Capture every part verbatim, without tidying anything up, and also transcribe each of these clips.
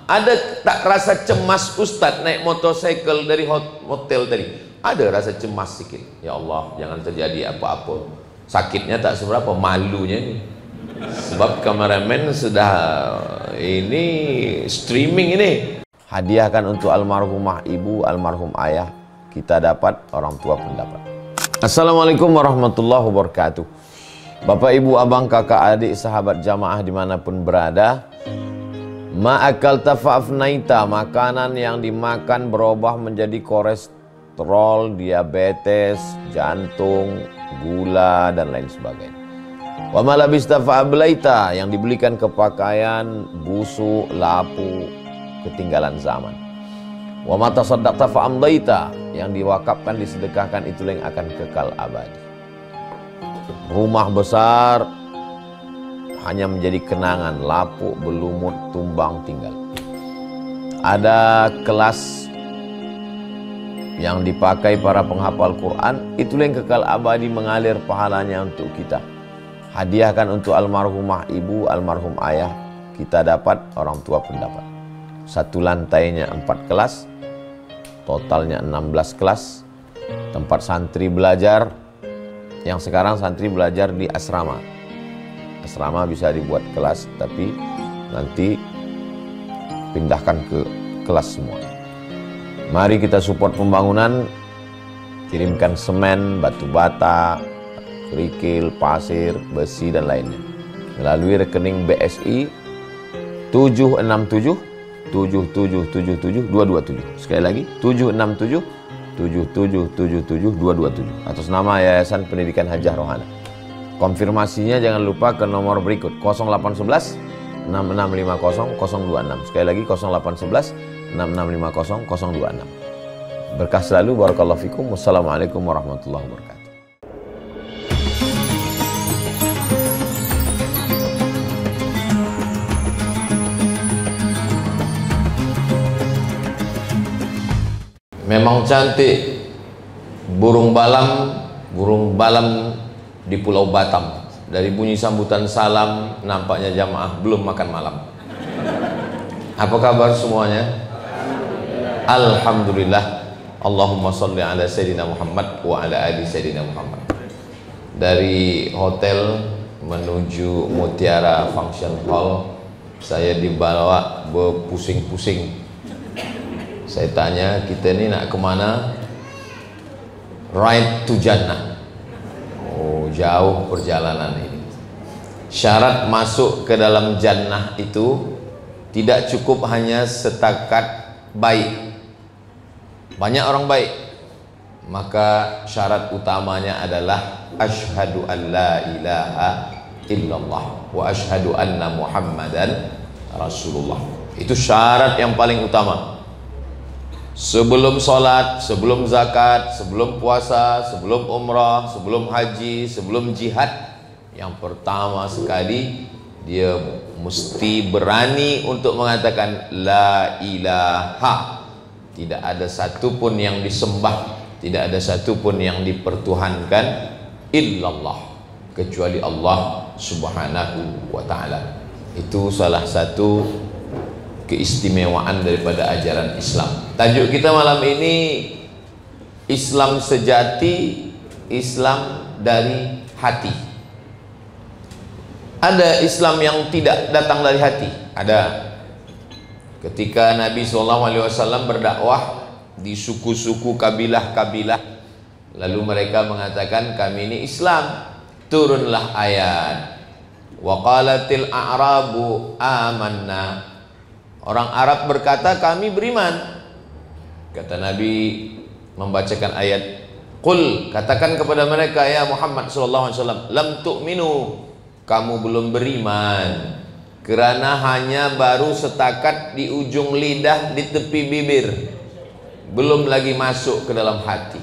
Ada tak rasa cemas Ustadz naik motorcycle dari hotel tadi? Ada rasa cemas sedikit. Ya Allah, jangan terjadi apa-apa. Sakitnya tak seberapa, malunya nih. Sebab kameramen sudah ini streaming ini. Hadiahkan untuk almarhumah ibu, almarhum ayah. Kita dapat, orang tua pun dapat. Assalamualaikum warahmatullahi wabarakatuh. Bapak, ibu, abang, kakak, adik, sahabat jamaah dimanapun berada. Ma'akal tafa'afnaita, makanan yang dimakan berubah menjadi kolesterol, diabetes, jantung, gula, dan lain sebagainya. Wa malabista fa'ablaita, yang dibelikan ke pakaian, busuk, lapu, ketinggalan zaman. Wa mata saddaqta fa'amdaita, yang diwakafkan, disedekahkan, itulah yang akan kekal abadi. Rumah besar hanya menjadi kenangan, lapuk, berlumut, tumbang, tinggal. Ada kelas yang dipakai para penghafal Quran, itulah yang kekal abadi, mengalir pahalanya untuk kita. Hadiahkan untuk almarhumah ibu, almarhum ayah. Kita dapat, orang tua pun dapat. Satu lantainya empat kelas, totalnya enam belas kelas. Tempat santri belajar, yang sekarang santri belajar di asrama. Asrama bisa dibuat kelas, tapi nanti pindahkan ke kelas semua. Mari kita support pembangunan, kirimkan semen, batu bata, kerikil, pasir, besi, dan lainnya melalui rekening B S I tujuh enam tujuh tujuh tujuh tujuh tujuh dua dua tujuh. Sekali lagi tujuh enam tujuh tujuh tujuh tujuh tujuh dua dua tujuh atas nama Yayasan Pendidikan Hajah Rohana. Konfirmasinya jangan lupa ke nomor berikut nol delapan satu satu enam enam lima nol nol dua enam. Sekali lagi nol delapan satu satu enam enam lima nol nol dua enam. Berkah selalu, barakallahu fikum. Wassalamualaikum warahmatullahi wabarakatuh. Memang cantik burung balam, burung balam di Pulau Batam. Dari bunyi sambutan salam, nampaknya jamaah belum makan malam. Apa kabar semuanya? Alhamdulillah. Allahumma sholli ala Sayyidina Muhammad wa ala ali Sayyidina Muhammad. Dari hotel menuju Mutiara Function Hall, saya dibawa berpusing-pusing. Saya tanya, kita ini nak kemana? Ride to Jannah. Oh, jauh perjalanan ini. Syarat masuk ke dalam jannah itu tidak cukup hanya setakat baik. Banyak orang baik. Maka syarat utamanya adalah asyhadu an la ilaha illallah wa asyhadu anna Muhammadan Rasulullah. Itu syarat yang paling utama. Sebelum sholat, sebelum zakat, sebelum puasa, sebelum umrah, sebelum haji, sebelum jihad, yang pertama sekali dia mesti berani untuk mengatakan la ilaha. Tidak ada satupun yang disembah, tidak ada satupun yang dipertuhankan illallah, kecuali Allah subhanahu wa ta'ala. Itu salah satu keistimewaan daripada ajaran Islam. Tajuk kita malam ini Islam sejati, Islam dari hati. Ada Islam yang tidak datang dari hati, ada. Ketika Nabi shallallahu alaihi wasallam berdakwah di suku-suku kabilah-kabilah, lalu mereka mengatakan kami ini Islam, turunlah ayat wa qalatil a'rabu amanna. Orang Arab berkata kami beriman. Kata Nabi membacakan ayat, qul, katakan kepada mereka ya Muhammad sallallahu alaihi wasallam, lam tu'minu, kamu belum beriman, kerana hanya baru setakat di ujung lidah, di tepi bibir, belum lagi masuk ke dalam hati.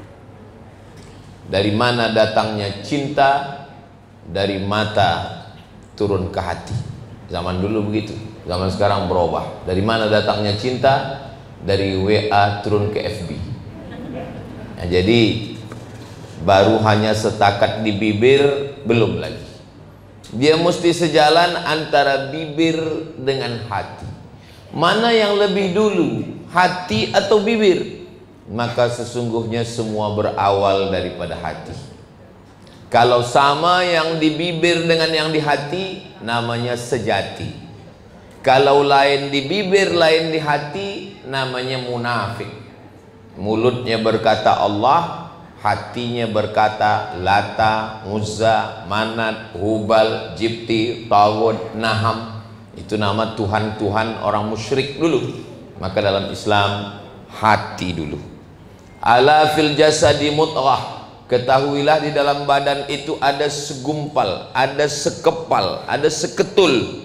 Dari mana datangnya cinta? Dari mata turun ke hati. Zaman dulu begitu, zaman sekarang berubah. Dari mana datangnya cinta? Dari W A turun ke F B. Nah, jadi baru hanya setakat di bibir, belum lagi. Dia mesti sejalan antara bibir dengan hati. Mana yang lebih dulu, hati atau bibir? Maka sesungguhnya semua berawal daripada hati. Kalau sama yang di bibir dengan yang di hati, namanya sejati. Kalau lain di bibir, lain di hati, namanya munafik. Mulutnya berkata Allah, hatinya berkata Lata, Uzza, Manat, Hubal, Jibti, Tawud, Naham. Itu nama Tuhan-Tuhan orang musyrik dulu. Maka dalam Islam, hati dulu. Ala fil jasadi mudghah. Ketahuilah di dalam badan itu ada segumpal, ada sekepal, ada seketul.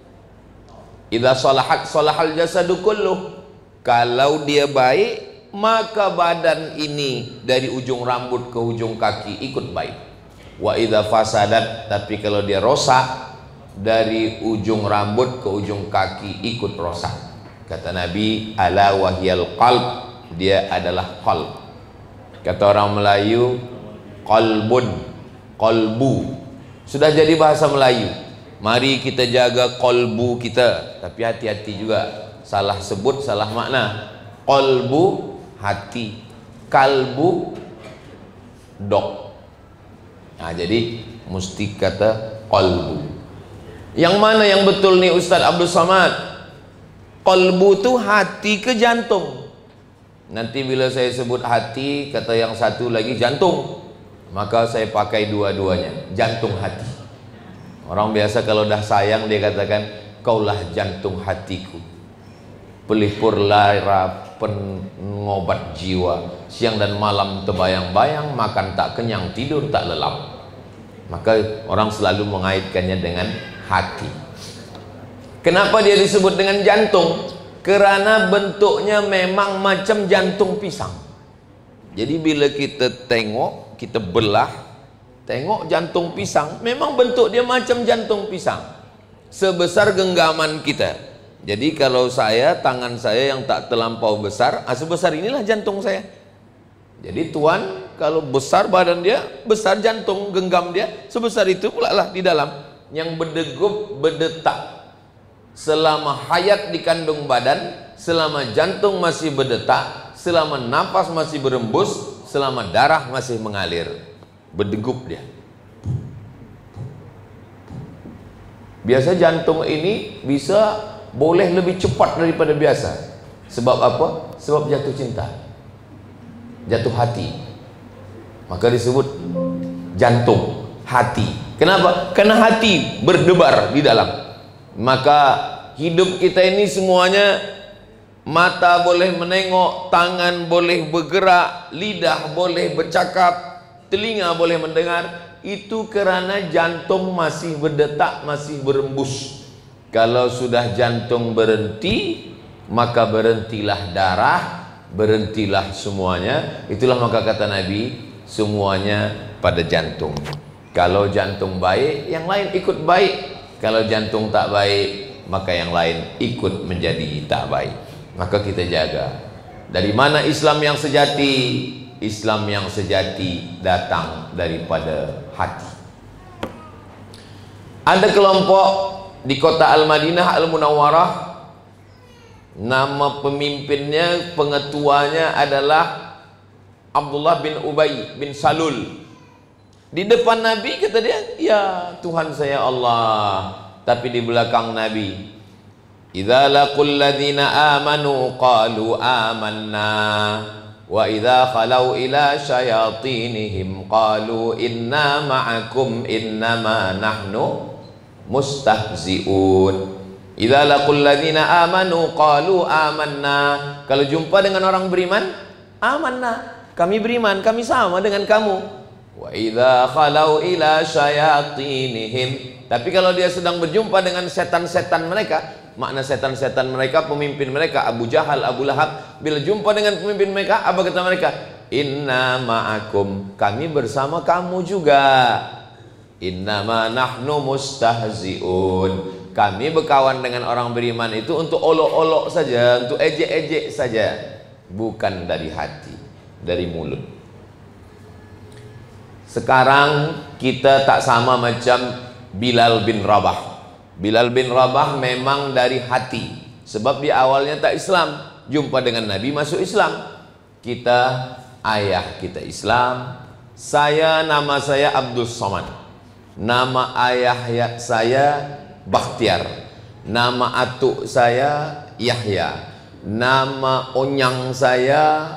Idza salahat salahal jasadu kulluh. Kalau dia baik, maka badan ini dari ujung rambut ke ujung kaki ikut baik. Wa idza fasadat, tapi kalau dia rosak, dari ujung rambut ke ujung kaki ikut rosak. Kata Nabi, ala wahyal qalb, dia adalah qalb. Kata orang Melayu, qalbun, qalbu. Sudah jadi bahasa Melayu. Mari kita jaga qalbu kita, tapi hati-hati juga, salah sebut salah makna. Qalbu hati, kalbu dog. Nah, jadi mesti kata qalbu. Yang mana yang betul nih Ustaz Abdul Samad? Qalbu itu hati ke jantung. Nanti bila saya sebut hati, kata yang satu lagi jantung, maka saya pakai dua-duanya, jantung hati. Orang biasa kalau dah sayang dia katakan, kaulah jantung hatiku, pelipur lara, pengobat jiwa, siang dan malam terbayang-bayang, makan tak kenyang, tidur tak lelap. Maka orang selalu mengaitkannya dengan hati. Kenapa dia disebut dengan jantung? Karena bentuknya memang macam jantung pisang. Jadi bila kita tengok, kita belah, tengok jantung pisang, memang bentuk dia macam jantung pisang, sebesar genggaman kita. Jadi kalau saya, tangan saya yang tak terlampau besar, ah, sebesar inilah jantung saya. Jadi tuan, kalau besar badan dia, besar jantung genggam dia, sebesar itu pula lah di dalam. Yang berdegup, berdetak selama hayat di kandung badan, selama jantung masih berdetak, selama nafas masih berembus, selama darah masih mengalir, berdegup dia. Biasa jantung ini bisa boleh lebih cepat daripada biasa. Sebab apa? Sebab jatuh cinta, jatuh hati. Maka disebut jantung, hati. Kenapa? Karena hati berdebar di dalam. Maka hidup kita ini semuanya, mata boleh menengok, tangan boleh bergerak, lidah boleh bercakap, telinga boleh mendengar, itu kerana jantung masih berdetak, masih berembus. Kalau sudah jantung berhenti, maka berhentilah darah, berhentilah semuanya. Itulah maka kata Nabi, semuanya pada jantung. Kalau jantung baik, yang lain ikut baik. Kalau jantung tak baik, maka yang lain ikut menjadi tak baik. Maka kita jaga. Dari mana Islam yang sejati? Islam yang sejati datang daripada hati. Ada kelompok di kota Al-Madinah Al-Munawwarah, nama pemimpinnya, pengetuanya adalah Abdullah bin Ubay bin Salul. Di depan Nabi kata dia, ya Tuhan saya Allah. Tapi di belakang Nabi, idza laqul ladzina amanu qalu amanna wa idza khalau ila syayatinihim qalu inna ma'akum innama nahnu mustahzi'un. Idza laqul ladzina amanu qalu amanna. Kalau jumpa dengan orang beriman, amanna, kami beriman, kami sama dengan kamu. Wa idza khalau ila syayatinihim. Tapi kalau dia sedang berjumpa dengan setan-setan mereka, makna setan-setan mereka, pemimpin mereka Abu Jahal, Abu Lahab, bila jumpa dengan pemimpin mereka, apa kata mereka? Inna ma'akum, kami bersama kamu juga. Innama nahnu mustahzi'un, kami berkawan dengan orang beriman itu untuk olok-olok saja, untuk ejek-ejek saja, bukan dari hati, dari mulut. Sekarang kita tak sama macam Bilal bin Rabah. Bilal bin Rabah memang dari hati, Sebab di awalnya tak Islam, jumpa dengan Nabi masuk Islam. Kita, ayah kita Islam. Saya, nama saya Abdul Somad. Nama ayah saya Bakhtiar. Nama atuk saya Yahya. Nama onyang saya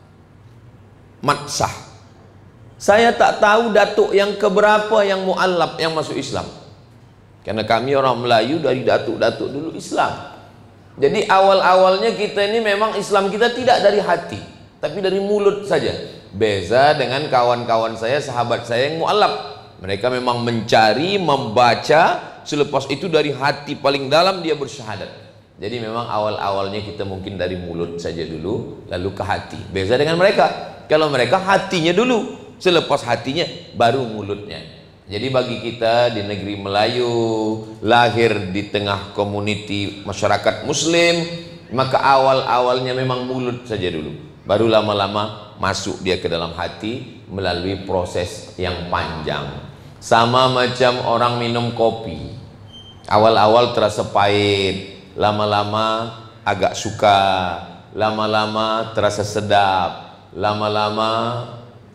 Matsah. Saya tak tahu datuk yang keberapa yang mu'allab yang masuk Islam. Karena kami orang Melayu dari datuk-datuk dulu Islam. Jadi awal-awalnya kita ini memang Islam kita tidak dari hati, tapi dari mulut saja. Beza dengan kawan-kawan saya, sahabat saya yang mu'allab. Mereka memang mencari, membaca, selepas itu dari hati paling dalam dia bersyahadat. Jadi memang awal-awalnya kita mungkin dari mulut saja dulu, lalu ke hati. Beza dengan mereka. Kalau mereka hatinya dulu, selepas hatinya baru mulutnya. Jadi bagi kita di negeri Melayu, lahir di tengah komuniti masyarakat Muslim, maka awal-awalnya memang mulut saja dulu, baru lama-lama masuk dia ke dalam hati melalui proses yang panjang. Sama macam orang minum kopi, awal-awal terasa pahit, lama-lama agak suka, lama-lama terasa sedap, lama-lama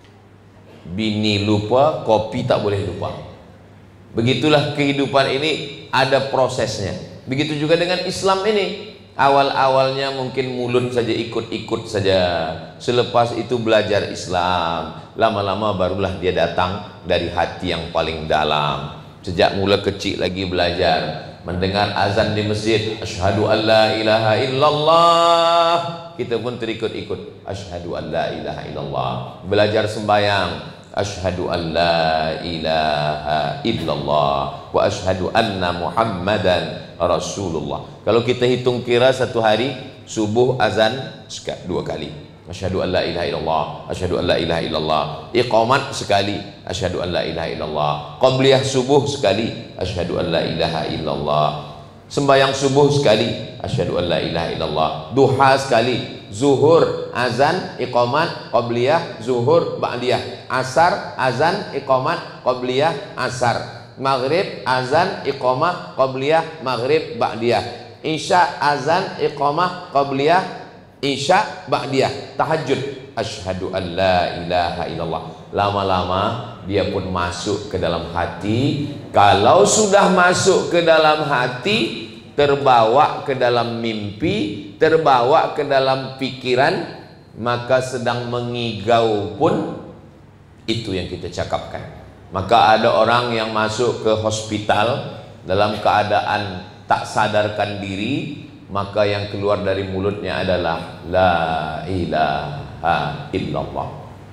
bini lupa, kopi tak boleh lupa. Begitulah kehidupan ini, ada prosesnya. Begitu juga dengan Islam ini. Awal-awalnya mungkin mulut saja, ikut-ikut saja. Selepas itu belajar Islam, lama-lama barulah dia datang dari hati yang paling dalam. Sejak mula kecil lagi belajar, mendengar azan di masjid, asyhadu an la ilaha illallah, kita pun terikut-ikut, asyhadu an la ilaha illallah. Belajar sembahyang, asyhadu an la ilaha illallah wa asyhadu anna muhammadan rasulullah. Kalau kita hitung kira satu hari, subuh azan dua kali, asyhadu an la ilaha illallah, asyhadu an la ilaha illallah. Iqamat sekali, asyhadu an la ilaha illallah. Qabliyah subuh sekali, asyhadu an la ilaha illallah. Sembahyang subuh sekali, asyhadu an la ilaha illallah. Duha sekali, zuhur, azan, iqamat, qabliyah, zuhur, ba'diyah. Asar, azan, iqamat, qabliyah, asar. Maghrib, azan, iqamah, qabliyah, maghrib, ba'diyah. Isya, azan, iqamah, qabliyah, isya, ba'diyah. Tahajud, asyhadu an la ilaha illallah. Lama-lama dia pun masuk ke dalam hati. Kalau sudah masuk ke dalam hati, terbawa ke dalam mimpi, terbawa ke dalam pikiran, maka sedang mengigau pun itu yang kita cakapkan. Maka ada orang yang masuk ke hospital dalam keadaan tak sadarkan diri, maka yang keluar dari mulutnya adalah la ilaha illallah.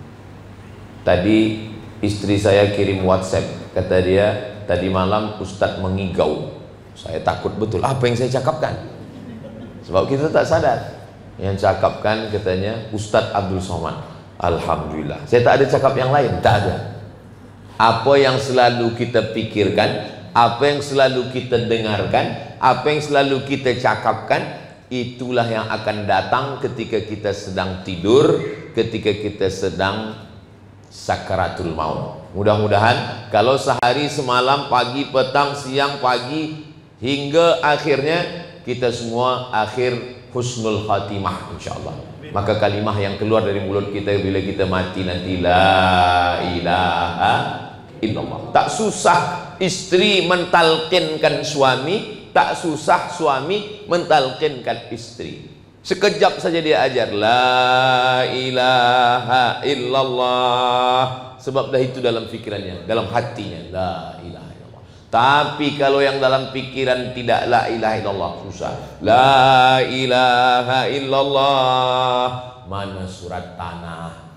Tadi istri saya kirim WhatsApp, kata dia tadi malam Ustadz mengigau. Saya takut betul, apa yang saya cakapkan? Sebab kita tak sadar. Yang cakapkan katanya Ustadz Abdul Somad. Alhamdulillah. Saya tak ada cakap yang lain, tak ada. Apa yang selalu kita pikirkan, apa yang selalu kita dengarkan, apa yang selalu kita cakapkan, itulah yang akan datang ketika kita sedang tidur, ketika kita sedang sakaratul maut. Mudah-mudahan kalau sehari semalam, pagi, petang, siang, pagi, hingga akhirnya kita semua akhir husnul khatimah insyaallah. Maka kalimah yang keluar dari mulut kita bila kita mati nanti, la ilaha illallah. Tak susah istri mentalkinkan suami, tak susah suami mentalkinkan istri. Sekejap saja dia ajar la ilaha illallah, sebab dah itu dalam pikirannya, dalam hatinya la ilaha illallah. Tapi kalau yang dalam pikiran tidak la ilaha illallah, susah. La ilaha illallah, mana surat tanah.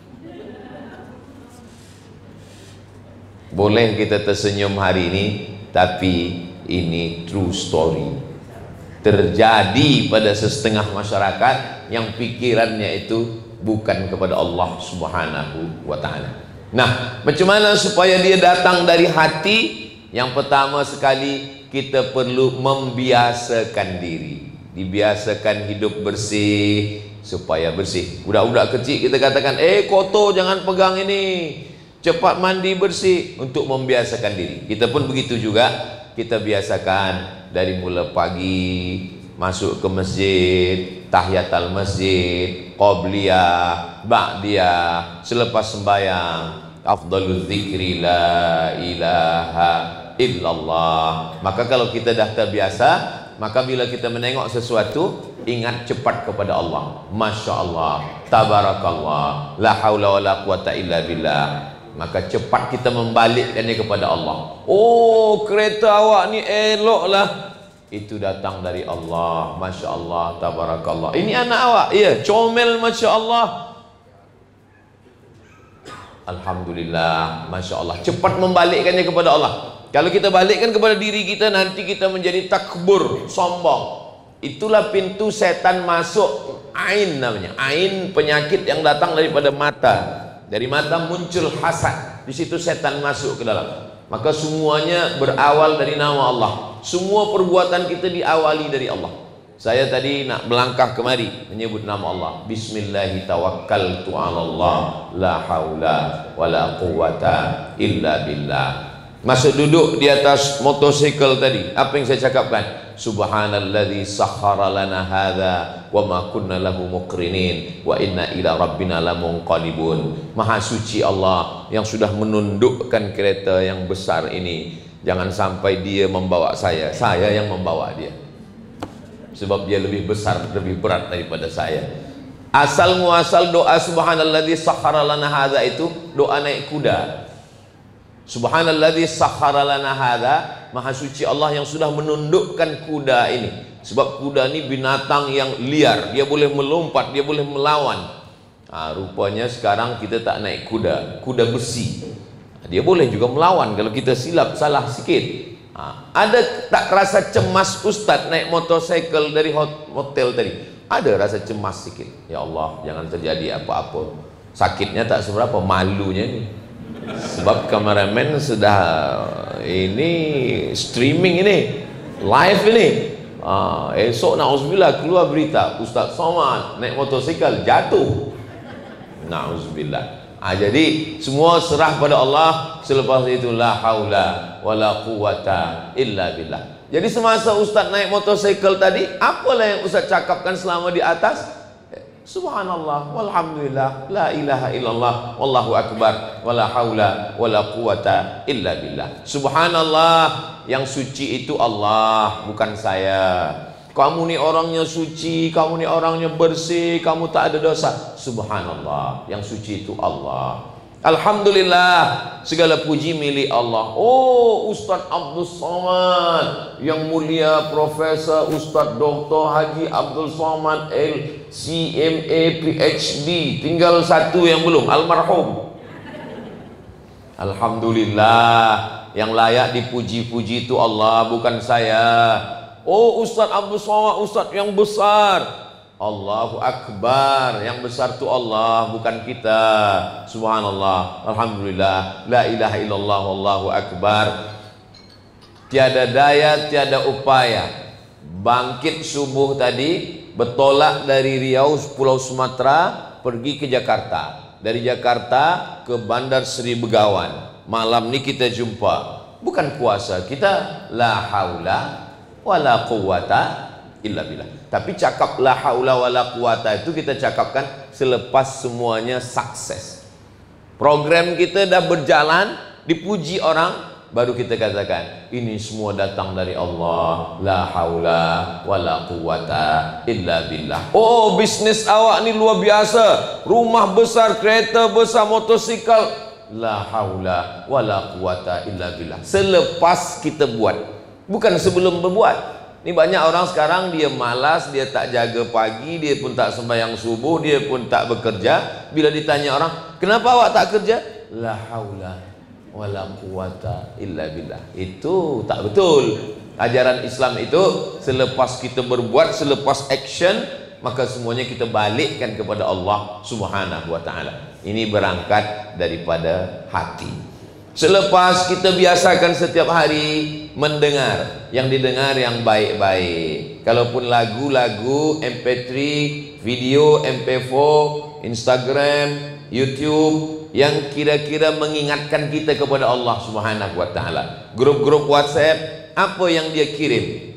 Boleh kita tersenyum hari ini, tapi ini true story. Terjadi pada setengah masyarakat yang pikirannya itu bukan kepada Allah Subhanahu wa ta'ala. Nah, macam mana supaya dia datang dari hati? Yang pertama sekali, kita perlu membiasakan diri. Dibiasakan hidup bersih supaya bersih. Budak-budak kecil kita katakan, eh kotor jangan pegang ini, cepat mandi bersih, untuk membiasakan diri. Kita pun begitu juga, kita biasakan dari mula pagi masuk ke masjid, tahiyatul masjid, qobliyah, ba'diyah, selepas sembahyang, afdalul zikri la ilaha illallah. Maka kalau kita dah terbiasa, maka bila kita menengok sesuatu, ingat cepat kepada Allah. Masya Allah, tabarakallah, la haula wa la quwata illa billah. Maka cepat kita membalikkannya kepada Allah. Oh, kereta awak ni elok lah, itu datang dari Allah. Masya Allah, tabarakallah. Ini anak awak, ya, comel, Masya Allah, alhamdulillah, Masya Allah. Cepat membalikkannya kepada Allah. Kalau kita balikkan kepada diri kita, nanti kita menjadi takbur, sombong. Itulah pintu setan masuk. Ain namanya, ain, penyakit yang datang daripada mata. Dari mata muncul hasad, di situ setan masuk ke dalam. Maka semuanya berawal dari nama Allah. Semua perbuatan kita diawali dari Allah. Saya tadi nak melangkah kemari menyebut nama Allah. Bismillahi tawakkaltu 'ala Allah, la haula wala quwata illa billah. Masuk duduk di atas motosikal tadi, apa yang saya cakapkan? Subhanalladzi sakhkhara lana hadza wa ma kunna lahu muqrinin wa inna ila rabbina lamunqalibun. Maha suci Allah yang sudah menundukkan kereta yang besar ini. Jangan sampai dia membawa saya, saya yang membawa dia. Sebab dia lebih besar, lebih berat daripada saya. Asal muasal doa subhanalladzi sakhkhara lana hadza itu doa naik kuda. Subhanalladzi sakhkhara lana hadza, maha suci Allah yang sudah menundukkan kuda ini. Sebab kuda ini binatang yang liar, dia boleh melompat, dia boleh melawan. Nah, rupanya sekarang kita tak naik kuda, kuda besi. Dia boleh juga melawan kalau kita silap salah sikit. Nah, ada tak rasa cemas Ustadz naik motorcycle dari hotel tadi? Ada rasa cemas sikit. Ya Allah, jangan terjadi apa-apa. Sakitnya tak seberapa, malunya ni. Sebab kameramen sudah ini streaming ini, live ini. Ah, esok na'udzubillah keluar berita Ustaz Somad naik motosikal jatuh. Na'udzubillah. Ah, jadi semua serah pada Allah. Selepas itu la haula wala quwata illa billah. Jadi semasa Ustaz naik motosikal tadi, apalah yang Ustaz cakapkan selama di atas? Subhanallah, walhamdulillah, la ilaha illallah, wallahu akbar, wala haula wala quwata illa billah. Subhanallah, yang suci itu Allah, bukan saya. Kamu ni orangnya suci, kamu ni orangnya bersih, kamu tak ada dosa. Subhanallah, yang suci itu Allah. Alhamdulillah, segala puji milik Allah. Oh, Ustaz Abdul Somad yang mulia, Profesor Ustaz Doktor Haji Abdul Somad L C M A P H D, tinggal satu yang belum, almarhum. Alhamdulillah, yang layak dipuji-puji itu Allah, bukan saya. Oh, Ustaz Abdul Somad, Ustaz yang besar. Allahu Akbar, yang besar itu Allah, bukan kita. Subhanallah, alhamdulillah, la ilaha illallah, wallahu akbar. Tiada daya, tiada upaya. Bangkit subuh tadi, bertolak dari Riau, Pulau Sumatera, pergi ke Jakarta. Dari Jakarta ke Bandar Seri Begawan. Malam ni kita jumpa. Bukan puasa, kita la haula wala quwata illa billah. Tapi cakap la haula wala quwata itu kita cakapkan selepas semuanya sukses. Program kita dah berjalan, dipuji orang, baru kita katakan ini semua datang dari Allah. La haula wala quwata illa billah. Oh, bisnis awak ni luar biasa, rumah besar, kereta besar, motosikal. La haula wala quwata illa billah. Selepas kita buat, bukan sebelum berbuat. Ini banyak orang sekarang dia malas, dia tak jaga pagi, dia pun tak sembahyang subuh, dia pun tak bekerja. Bila ditanya orang, kenapa awak tak kerja? La haula wala quwata illa billah. Itu tak betul. Ajaran Islam itu selepas kita berbuat, selepas action, maka semuanya kita balikkan kepada Allah Subhanahu wa ta'ala. Ini berangkat daripada hati. Selepas kita biasakan setiap hari mendengar, yang didengar yang baik-baik. Kalaupun lagu-lagu M P tiga, video M P empat, Instagram, YouTube yang kira-kira mengingatkan kita kepada Allah Subhanahu wa ta'ala. Grup-grup WhatsApp, apa yang dia kirim?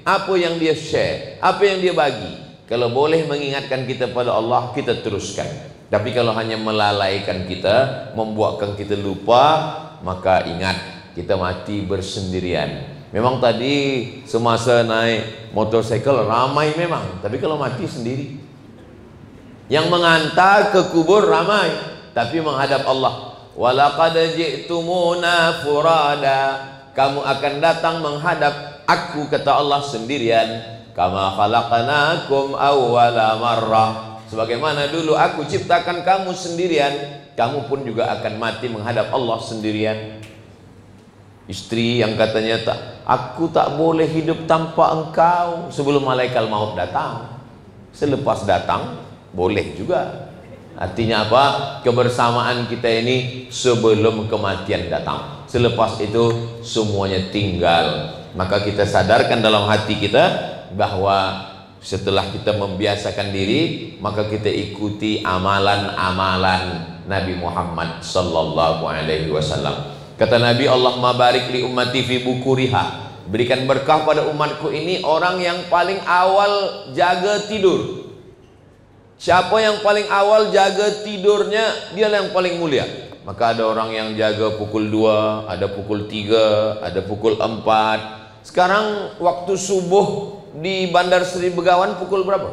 apa yang dia share, apa yang dia bagi. Kalau boleh mengingatkan kita pada Allah, kita teruskan. Tapi kalau hanya melalaikan kita, membuatkan kita lupa, maka ingat, kita mati bersendirian. Memang tadi semasa naik motorcycle ramai memang, tapi kalau mati sendiri. Yang mengantar ke kubur ramai, tapi menghadap Allah. Walaqad ji'tumuna furada, kamu akan datang menghadap aku, kata Allah, sendirian. Kama khalaqnakum awwala marrah, sebagaimana dulu aku ciptakan kamu sendirian, kamu pun juga akan mati menghadap Allah sendirian. Istri yang katanya, tak, aku tak boleh hidup tanpa engkau, sebelum malaikat maut datang. Selepas datang boleh juga. Artinya apa? Kebersamaan kita ini sebelum kematian datang. Selepas itu semuanya tinggal. Maka kita sadarkan dalam hati kita bahwa setelah kita membiasakan diri, maka kita ikuti amalan-amalan Nabi Muhammad sallallahu alaihi wasallam. Kata Nabi, Allahumma barik li ummati fi bukuriha, berikan berkah pada umatku ini orang yang paling awal jaga tidur. Siapa yang paling awal jaga tidurnya, dia yang paling mulia. Maka ada orang yang jaga pukul dua, ada pukul tiga, ada pukul empat. Sekarang waktu subuh di Bandar Seri Begawan pukul berapa?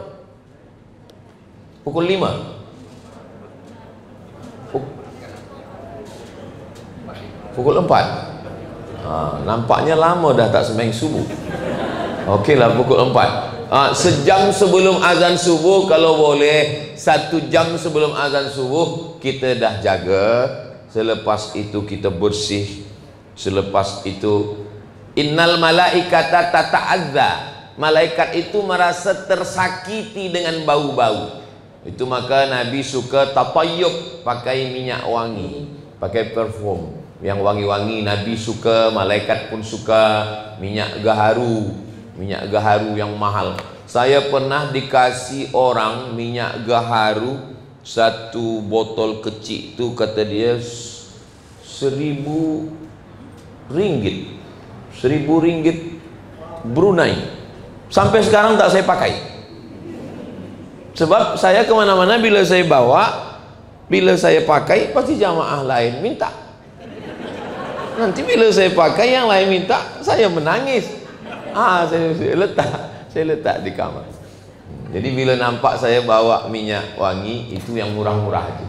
Pukul lima. Pukul empat. Ha, nampaknya lama dah tak sembahyang subuh. Okeylah, pukul empat. Ha, sejam sebelum azan subuh, kalau boleh satu jam sebelum azan subuh kita dah jaga. Selepas itu kita bersih. Selepas itu innal malaikata tata'adza, malaikat itu merasa tersakiti dengan bau-bau. Itu maka Nabi suka tatayyub, pakai minyak wangi, pakai parfum yang wangi-wangi. Nabi suka, malaikat pun suka minyak gaharu, minyak gaharu yang mahal. Saya pernah dikasih orang minyak gaharu satu botol kecil tu, kata dia seribu ringgit, seribu ringgit Brunei. Sampai sekarang tak saya pakai. Sebab saya kemana-mana bila saya bawa, bila saya pakai pasti jamaah lain minta. Nanti bila saya pakai yang lain minta, saya menangis. Ah, saya, saya letak, saya letak di kamar. Jadi bila nampak saya bawa minyak wangi, itu yang murah-murah aja.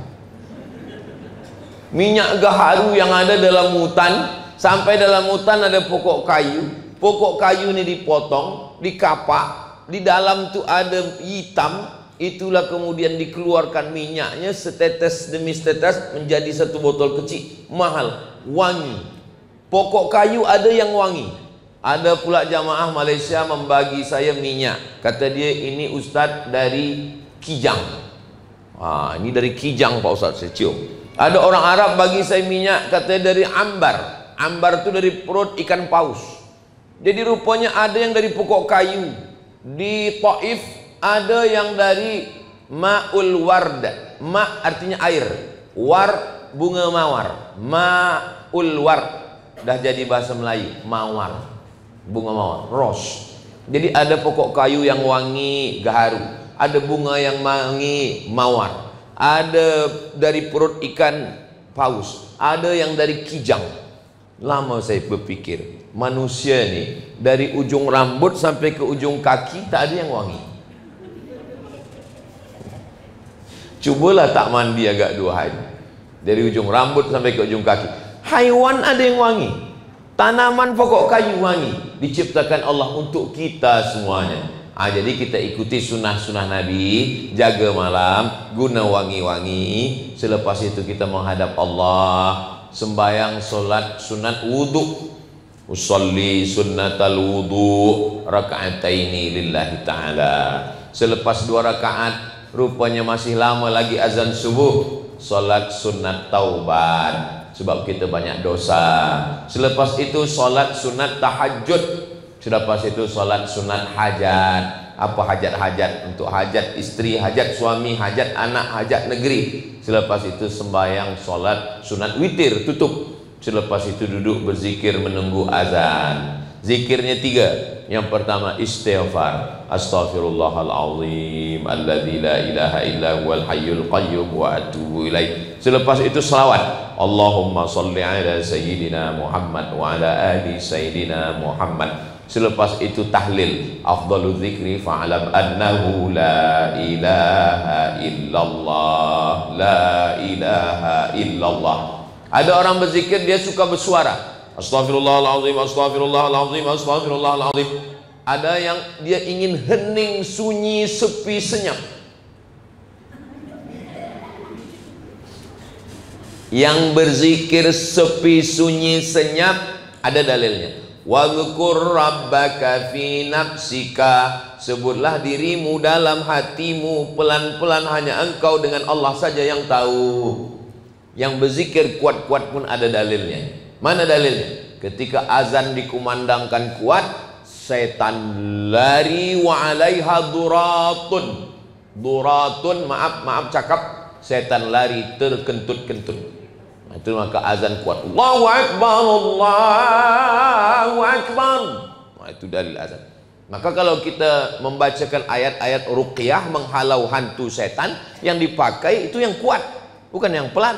Minyak gaharu yang ada dalam hutan, sampai dalam hutan ada pokok kayu. Pokok kayu ini dipotong, dikapak, di dalam tu ada hitam. Itulah kemudian dikeluarkan minyaknya setetes demi setetes menjadi satu botol kecil, mahal, wangi. Pokok kayu ada yang wangi. Ada pula jamaah Malaysia membagi saya minyak. Kata dia, ini Ustaz dari Kijang. Ah, ini dari Kijang Pak Ustaz, saya cium. Ada orang Arab bagi saya minyak, katanya dari ambar. Ambar itu dari perut ikan paus. Jadi rupanya ada yang dari pokok kayu. Di Taif ada yang dari ma'ul ward. Ma artinya air, war bunga mawar. Ma'ul ward dah jadi bahasa Melayu, mawar, bunga mawar, rose. Jadi ada pokok kayu yang wangi gaharu, ada bunga yang wangi mawar, ada dari perut ikan paus, ada yang dari kijang. Lama saya berpikir, manusia ni dari ujung rambut sampai ke ujung kaki tak ada yang wangi. Cubalah tak mandi agak dua hari, dari ujung rambut sampai ke ujung kaki. Haiwan ada yang wangi, tanaman pokok kayu wangi, diciptakan Allah untuk kita semuanya. Ah, jadi kita ikuti sunnah-sunnah Nabi, jaga malam, guna wangi-wangi. Selepas itu kita menghadap Allah, sembayang solat sunat wudu. Usolli sunnatal wudu raka'ataini lillahi ta'ala. Selepas dua rakaat, rupanya masih lama lagi azan subuh, solat sunat taubat, sebab kita banyak dosa. Selepas itu solat sunat tahajud. Selepas itu solat sunat hajat. Apa hajat-hajat? Untuk hajat istri, hajat suami, hajat anak, hajat negeri. Selepas itu sembahyang solat sunat witir tutup. Selepas itu duduk berzikir menunggu azan. Zikirnya tiga. Yang pertama istighfar, astaghfirullahalazim alladzi la ilaha illa huwal hayyul qayyum wa atubu ilaih. Selepas itu selawat, Allahumma sholli ala sayyidina Muhammad wa ala ali sayyidina Muhammad. Selepas itu tahlil, afdalu dzikri fa'alam annahu la ilaha illallah, la ilaha illallah. Ada orang berzikir dia suka bersuara, astaghfirullahalazim, astaghfirullahalazim, astaghfirullahalazim. Ada yang dia ingin hening, sunyi, sepi, senyap. Yang berzikir sepi, sunyi, senyap ada dalilnya. Wadhkur rabbaka fi nafsika, sebutlah dirimu dalam hatimu pelan-pelan, hanya engkau dengan Allah saja yang tahu. Yang berzikir kuat-kuat pun ada dalilnya. Mana dalilnya? Ketika azan dikumandangkan kuat, setan lari wa alaiha duratun. Duratun, maaf, maaf cakap, setan lari terkentut-kentut. Nah, itu maka azan kuat. Allahu Akbar, Allahu Akbar. Nah, itu dalil azan. Maka kalau kita membacakan ayat-ayat ruqyah menghalau hantu setan, yang dipakai itu yang kuat, bukan yang pelan.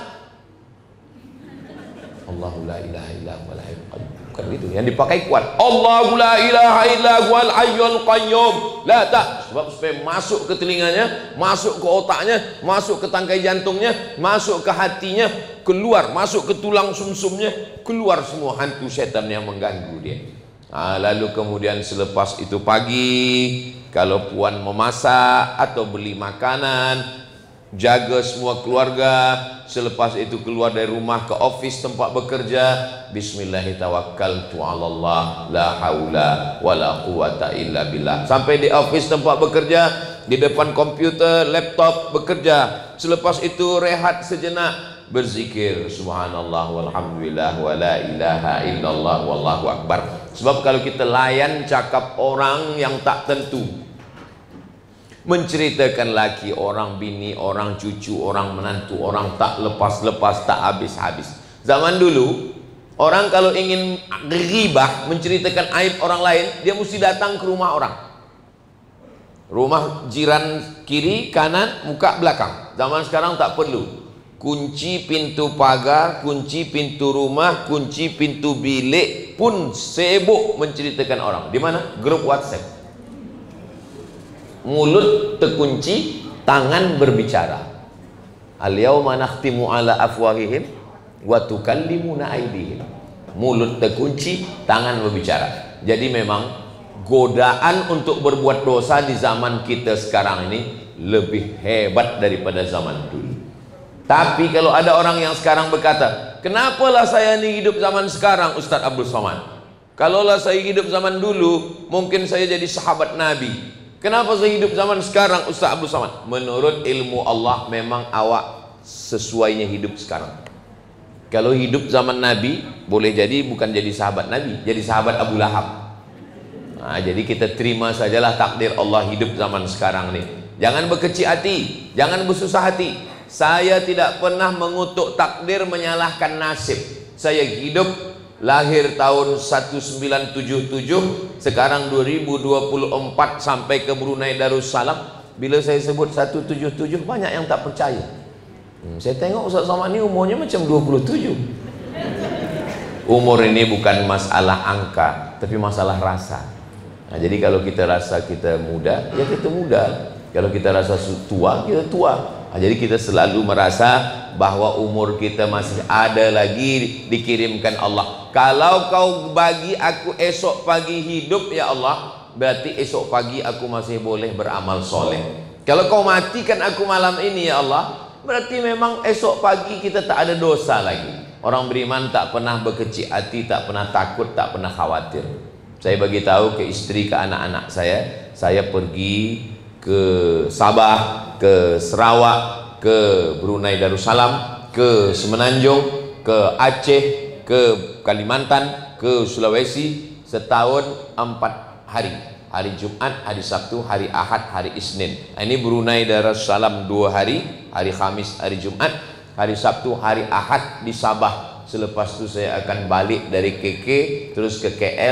Allahu la ilaha illa huwal hayyul qayyum. Bukan itu. Yang dipakai kuat. Allahu la ilaha illa huwal hayyul qayyum. La tak. Sebab supaya masuk ke telinganya, masuk ke otaknya, masuk ke tangkai jantungnya, masuk ke hatinya, keluar, masuk ke tulang sumsumnya, keluar semua hantu setan yang mengganggu dia. Nah, lalu kemudian selepas itu pagi, kalau puan memasak atau beli makanan, jaga semua keluarga. Selepas itu keluar dari rumah ke office tempat bekerja, bismillahirrahmanirrahim, la haula wala quwata illa billah. Sampai di office tempat bekerja, di depan komputer, laptop bekerja. Selepas itu rehat sejenak, berzikir subhanallah walhamdulillah wa la ilaha illallah wallahu akbar. Sebab kalau kita layan cakap orang yang tak tentu, menceritakan laki, orang bini, orang cucu, orang menantu, orang tak lepas-lepas, tak habis-habis. Zaman dulu, orang kalau ingin ghibah, menceritakan aib orang lain, dia mesti datang ke rumah orang. Rumah jiran kiri, kanan, muka, belakang. Zaman sekarang tak perlu. Kunci pintu pagar, kunci pintu rumah, kunci pintu bilik pun sibuk menceritakan orang. Di mana? Grup WhatsApp. Mulut terkunci, tangan berbicara. Al-yawma nakhtimu ala afwahihim wa tukallimuna aydihim. Mulut terkunci, tangan berbicara. Jadi memang godaan untuk berbuat dosa di zaman kita sekarang ini lebih hebat daripada zaman dulu. Tapi kalau ada orang yang sekarang berkata, kenapalah saya ini hidup zaman sekarang, Ustaz Abdul Somad? Kalaulah saya hidup zaman dulu, mungkin saya jadi sahabat Nabi. Kenapa saya hidup zaman sekarang, Ustaz Abdul Somad? Menurut ilmu Allah, memang awak sesuainya hidup sekarang. Kalau hidup zaman Nabi, boleh jadi bukan jadi sahabat Nabi, jadi sahabat Abu Lahab. Nah, jadi kita terima sajalah takdir Allah hidup zaman sekarang nih. Jangan berkecil hati, jangan bersusah hati. Saya tidak pernah mengutuk takdir, menyalahkan nasib. Saya hidup, lahir tahun seribu sembilan ratus tujuh puluh tujuh, sekarang dua ribu dua puluh empat, sampai ke Brunei Darussalam. Bila saya sebut seratus tujuh puluh tujuh, banyak yang tak percaya. hmm, Saya tengok Ustaz Somad ni umurnya macam dua puluh tujuh. Umur ini bukan masalah angka, tapi masalah rasa. Nah, jadi kalau kita rasa kita muda, ya kita muda. Kalau kita rasa tua, kita tua. Nah, jadi kita selalu merasa bahwa umur kita masih ada lagi dikirimkan Allah. Kalau kau bagi aku esok pagi hidup ya Allah, berarti esok pagi aku masih boleh beramal soleh. Kalau kau matikan aku malam ini ya Allah, berarti memang esok pagi kita tak ada dosa lagi. Orang beriman tak pernah berkecil hati, tak pernah takut, tak pernah khawatir. Saya bagi tahu ke istri, ke anak-anak saya, saya pergi ke Sabah, ke Sarawak, ke Brunei Darussalam, ke Semenanjung, ke Aceh, ke Kalimantan, ke Sulawesi, setahun empat hari. Hari Jumat, hari Sabtu, hari Ahad, hari Isnin. Ini Brunei Darussalam dua hari, hari Khamis, hari Jumat, hari Sabtu, hari Ahad di Sabah. Selepas itu saya akan balik dari K K terus ke K L,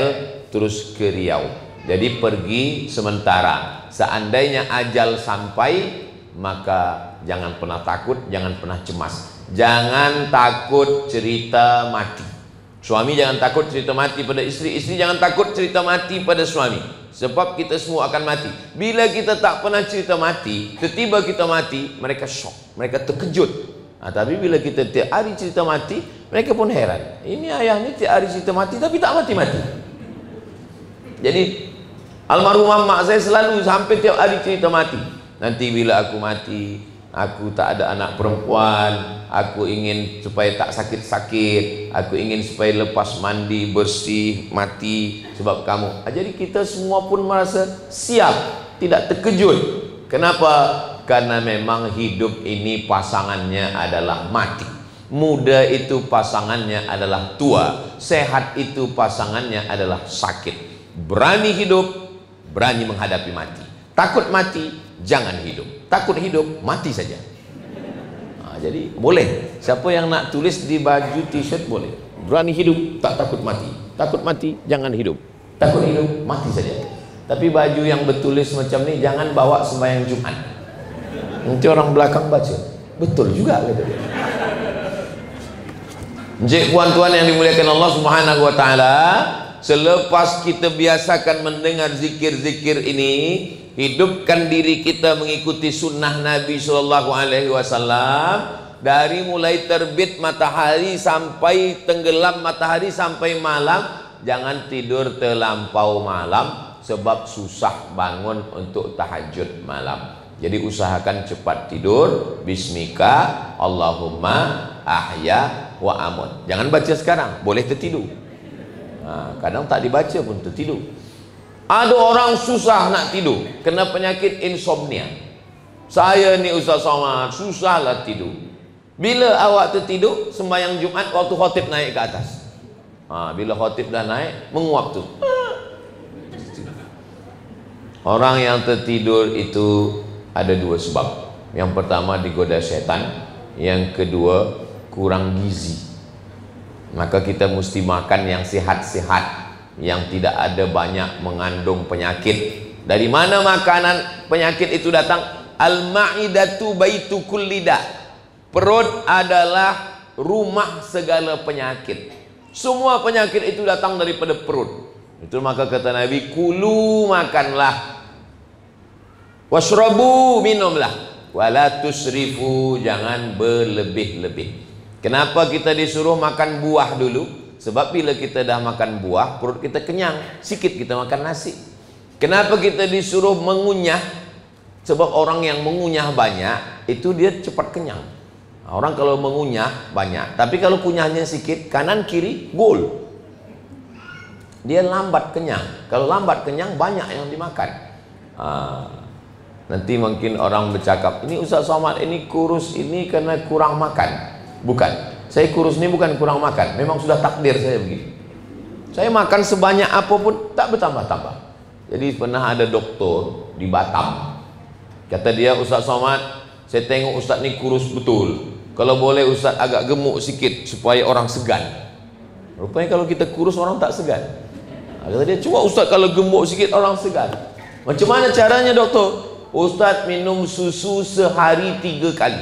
terus ke Riau. Jadi pergi sementara. Seandainya ajal sampai, maka jangan pernah takut, jangan pernah cemas. Jangan takut cerita mati. Suami jangan takut cerita mati pada isteri, isteri jangan takut cerita mati pada suami. Sebab kita semua akan mati. Bila kita tak pernah cerita mati, tiba-tiba kita mati, mereka shock, mereka terkejut. Nah, tapi bila kita tiap hari cerita mati, mereka pun heran. Ini ayah ni tiap hari cerita mati tapi tak mati-mati. Jadi almarhumah mak saya selalu sampai tiap hari cerita mati. Nanti bila aku mati, aku tak ada anak perempuan, aku ingin supaya tak sakit-sakit, aku ingin supaya lepas mandi bersih mati sebab kamu. Jadi kita semua pun merasa siap, tidak terkejut. Kenapa? Karena memang hidup ini pasangannya adalah mati. Muda itu pasangannya adalah tua. Sehat itu pasangannya adalah sakit. Berani hidup, berani menghadapi mati. Takut mati, jangan hidup. Takut hidup, mati saja. Nah, jadi boleh. Siapa yang nak tulis di baju t-shirt boleh. Berani hidup, tak takut mati. Takut mati, jangan hidup. Takut hidup, mati saja. Tapi baju yang bertulis macam ni jangan bawa sembahyang Jumat. Nanti orang belakang baca, betul juga kata dia. Encik puan-tuan yang dimuliakan Allah Subhanahu wa taala, selepas kita biasakan mendengar zikir-zikir ini, hidupkan diri kita mengikuti sunnah Nabi Shallallahu Alaihi Wasallam. Dari mulai terbit matahari sampai tenggelam matahari sampai malam, jangan tidur terlampau malam sebab susah bangun untuk tahajud malam. Jadi usahakan cepat tidur. Bismika Allahumma ahya wa amut. Jangan baca sekarang, boleh tertidur. Nah, kadang tak dibaca pun tertidur. Ada orang susah nak tidur, kena penyakit insomnia. Saya ni Ustaz Somad, susahlah tidur. Bila awak tertidur, sembahyang Jumat waktu khotib naik ke atas. Ha, bila khotib dah naik, menguap tu. Orang yang tertidur itu ada dua sebab. Yang pertama digoda setan, yang kedua kurang gizi. Maka kita mesti makan yang sehat-sehat, yang tidak ada banyak mengandung penyakit. Dari mana makanan penyakit itu datang? Al-ma'idatu baitu kulli da. Perut adalah rumah segala penyakit. Semua penyakit itu datang daripada perut. Itu maka kata Nabi, kulu makanlah, washrabu minumlah, wala tusrifu, jangan berlebih-lebih. Kenapa kita disuruh makan buah dulu? Sebab bila kita dah makan buah, perut kita kenyang, sikit kita makan nasi. Kenapa kita disuruh mengunyah? Sebab orang yang mengunyah banyak, itu dia cepat kenyang. Orang kalau mengunyah banyak, tapi kalau kunyahnya sikit, kanan kiri gol, dia lambat kenyang. Kalau lambat kenyang, banyak yang dimakan. Ah, nanti mungkin orang bercakap, ini Ustaz Somad ini kurus ini karena kurang makan. Bukan, saya kurus ini bukan kurang makan, memang sudah takdir saya begitu. Saya makan sebanyak apapun tak bertambah-tambah. Jadi pernah ada doktor di Batam, kata dia, Ustaz Somad, saya tengok Ustaz ni kurus betul, kalau boleh Ustaz agak gemuk sikit supaya orang segan. Rupanya kalau kita kurus orang tak segan. Kata dia, cuba Ustaz kalau gemuk sikit orang segan. Macam mana caranya doktor? Ustaz minum susu sehari tiga kali.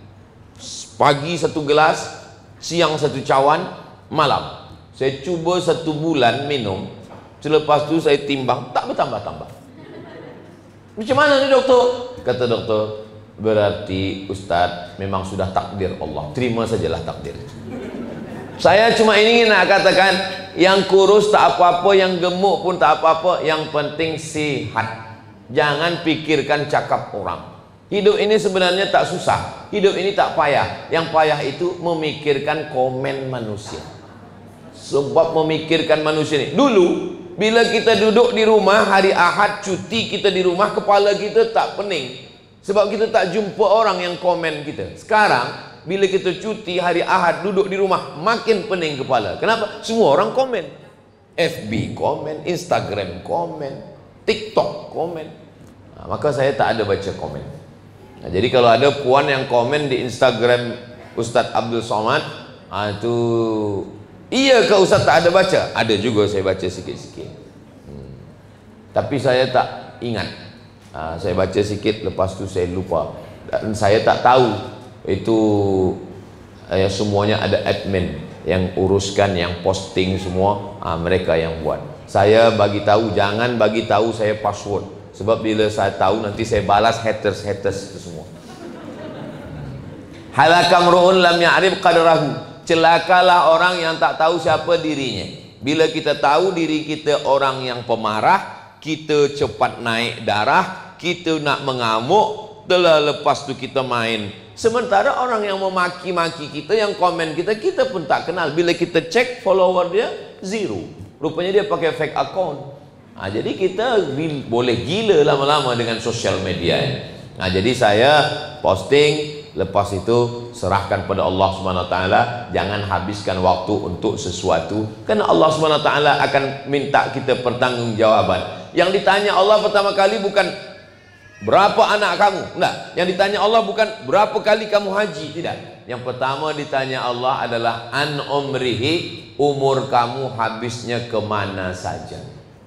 Pagi satu gelas, siang satu cawan, malam. Saya cuba satu bulan minum. Selepas tu saya timbang, tak bertambah-tambah. Macam mana ni doktor? Kata doktor, berarti Ustaz memang sudah takdir Allah. Terima sajalah takdir. Saya cuma ingin nak katakan, yang kurus tak apa-apa, yang gemuk pun tak apa-apa, yang penting sihat. Jangan pikirkan cakap orang. Hidup ini sebenarnya tak susah, hidup ini tak payah. Yang payah itu memikirkan komen manusia. Sebab memikirkan manusia ini, dulu bila kita duduk di rumah hari Ahad, cuti kita di rumah, kepala kita tak pening sebab kita tak jumpa orang yang komen kita. Sekarang bila kita cuti hari Ahad, duduk di rumah, makin pening kepala. Kenapa? Semua orang komen. F B komen, Instagram komen, TikTok komen. Nah, maka saya tak ada baca komen. Nah, jadi kalau ada puan yang komen di Instagram Ustadz Abdul Somad, ah, itu iya ke Ustadz tak ada baca? Ada juga saya baca sikit-sikit. tapi saya tak ingat. uh, Saya baca sikit, lepas tu saya lupa. Dan saya tak tahu itu uh, semuanya ada admin yang uruskan, yang posting semua, uh, mereka yang buat. Saya bagi tahu, jangan bagi tahu saya password, sebab bila saya tahu nanti saya balas haters-haters itu semua. Halakam ru'un lam ya'rif qadrahu. Celakalah orang yang tak tahu siapa dirinya. Bila kita tahu diri kita orang yang pemarah, kita cepat naik darah, kita nak mengamuk, telah lepas tu kita main. Sementara orang yang memaki-maki kita, yang komen kita, kita pun tak kenal. Bila kita cek follower dia zero. Rupanya dia pakai fake account. Nah, jadi kita boleh gila lama-lama dengan sosial media. Nah, jadi saya posting, lepas itu serahkan pada Allah Subhanahu Wa Taala. Jangan habiskan waktu untuk sesuatu, karena Allah Subhanahu Wa Taala akan minta kita pertanggungjawaban. Yang ditanya Allah pertama kali bukan berapa anak kamu, enggak. Yang ditanya Allah bukan berapa kali kamu haji, tidak. Yang pertama ditanya Allah adalah an umrihi, umur kamu habisnya kemana saja.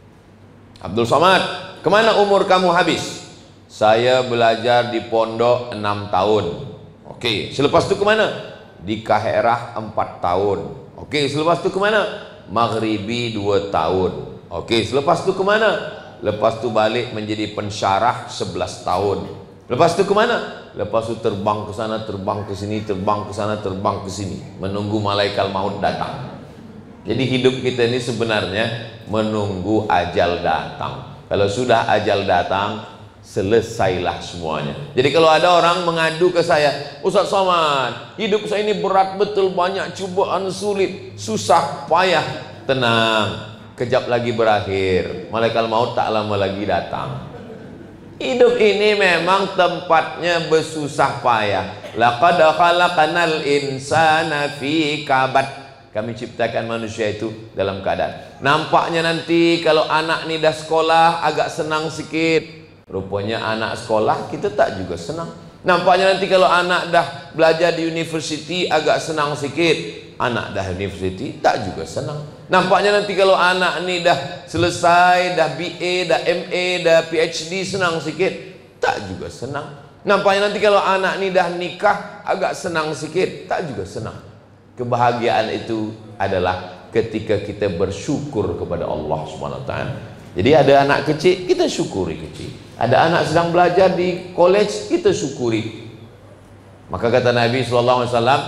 Abdul Somad, kemana umur kamu habis? Saya belajar di pondok enam tahun. Oke, selepas itu kemana? Di Kaherah empat tahun. Oke, selepas itu kemana? Maghribi dua tahun. Oke, selepas itu kemana? Lepas itu balik menjadi pensyarah sebelas tahun. Lepas itu kemana? Lepas itu terbang ke sana, terbang ke sini, terbang ke sana, terbang ke sini, menunggu malaikat maut datang. Jadi hidup kita ini sebenarnya menunggu ajal datang. Kalau sudah ajal datang, selesailah semuanya. Jadi kalau ada orang mengadu ke saya, Ustaz Somad, hidup saya ini berat betul, banyak cubaan, sulit, susah, payah. Tenang, kejap lagi berakhir, malaikat maut tak lama lagi datang. Hidup ini memang tempatnya bersusah payah. Laqad khalaqnal insana fi kabad. Kami ciptakan manusia itu dalam keadaan. Nampaknya nanti kalau anak ni dah sekolah agak senang sikit. Rupanya anak sekolah kita tak juga senang. Nampaknya nanti kalau anak dah belajar di universiti agak senang sikit. Anak dah universiti tak juga senang. Nampaknya nanti kalau anak ni dah selesai, dah B A, dah M A, dah P H D senang sikit. Tak juga senang. Nampaknya nanti kalau anak ni dah nikah agak senang sikit. Tak juga senang. Kebahagiaan itu adalah ketika kita bersyukur kepada Allah Subhanahu Wa Taala. Jadi ada anak kecil, kita syukuri kecil. Ada anak sedang belajar di college, kita syukuri. Maka kata Nabi Sallallahu Alaihi Wasallam,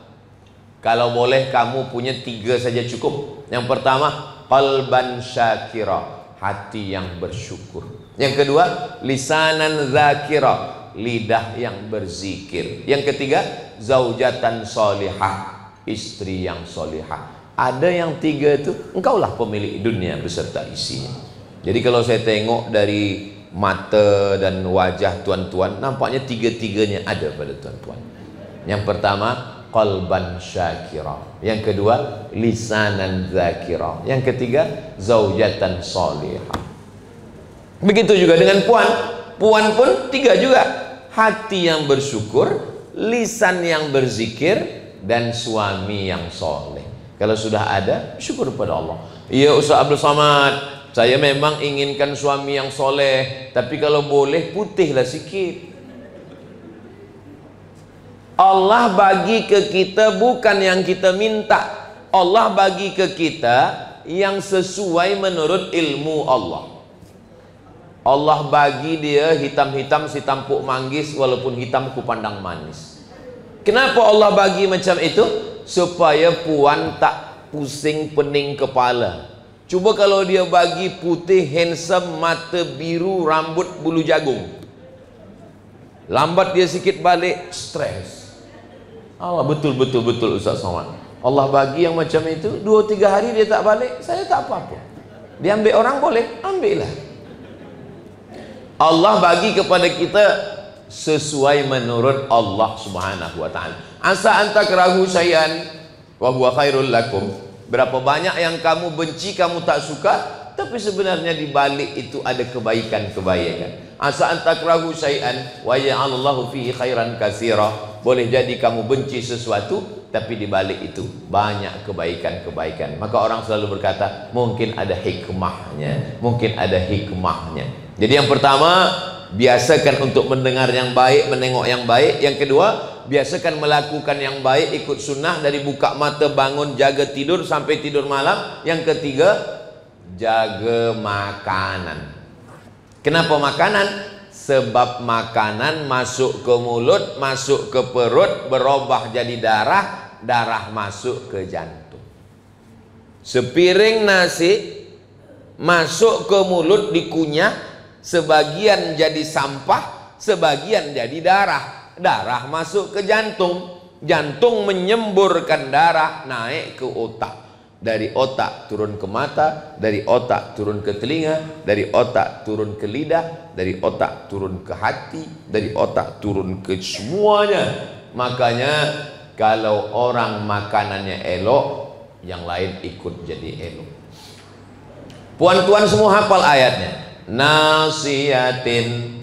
kalau boleh kamu punya tiga saja cukup. Yang pertama, qalban syakira, hati yang bersyukur. Yang kedua, lisanan zakira, lidah yang berzikir. Yang ketiga, zaujatan solihah, istri yang solihah. Ada yang tiga itu, engkaulah pemilik dunia beserta isinya. Jadi kalau saya tengok dari mata dan wajah tuan-tuan, nampaknya tiga-tiganya ada pada tuan-tuan. Yang pertama, qalban syakira. Yang kedua, lisanan zakira. Yang ketiga, zaujatan solihah. Begitu juga dengan puan. Puan pun tiga juga. Hati yang bersyukur, lisan yang berzikir, dan suami yang soleh. Kalau sudah ada, syukur kepada Allah. Iya Ustaz Abdul Somad, saya memang inginkan suami yang soleh, tapi kalau boleh putihlah sikit. Allah bagi ke kita bukan yang kita minta. Allah bagi ke kita yang sesuai menurut ilmu Allah. Allah bagi dia hitam-hitam si tampuk manggis, walaupun hitam ku pandang manis. Kenapa Allah bagi macam itu? Supaya puan tak pusing pening kepala. Cuba kalau dia bagi putih, handsome, mata biru, rambut bulu jagung, lambat dia sikit balik, stres. Allah, betul betul betul Ustaz Somad. Allah bagi yang macam itu, dua tiga hari dia tak balik, saya tak apa-apa. Dia ambil orang boleh, ambillah. Allah bagi kepada kita sesuai menurut Allah Subhanahu Wa Taala. Asa antakrahu syai'an wa huwa khairul lakum. Berapa banyak yang kamu benci, kamu tak suka, tapi sebenarnya di balik itu ada kebaikan-kebaikan. Asa antakrahu syai'an wa ya'alallahu fihi khairan katsira. Boleh jadi kamu benci sesuatu, tapi di balik itu banyak kebaikan-kebaikan. Maka orang selalu berkata, mungkin ada hikmahnya, mungkin ada hikmahnya. Jadi yang pertama, biasakan untuk mendengar yang baik, menengok yang baik. Yang kedua, biasakan melakukan yang baik, ikut sunnah dari buka mata, bangun, jaga tidur sampai tidur malam. Yang ketiga, jaga makanan. Kenapa makanan? Sebab makanan masuk ke mulut, masuk ke perut, berubah jadi darah, darah masuk ke jantung. Sepiring nasi masuk ke mulut dikunyah, sebagian jadi sampah, sebagian jadi darah. Darah masuk ke jantung, jantung menyemburkan darah naik ke otak. Dari otak turun ke mata, dari otak turun ke telinga, dari otak turun ke lidah, dari otak turun ke hati, dari otak turun ke semuanya. Makanya kalau orang makanannya elok, yang lain ikut jadi elok. Puan-puan semua hafal ayatnya. Nasiyatin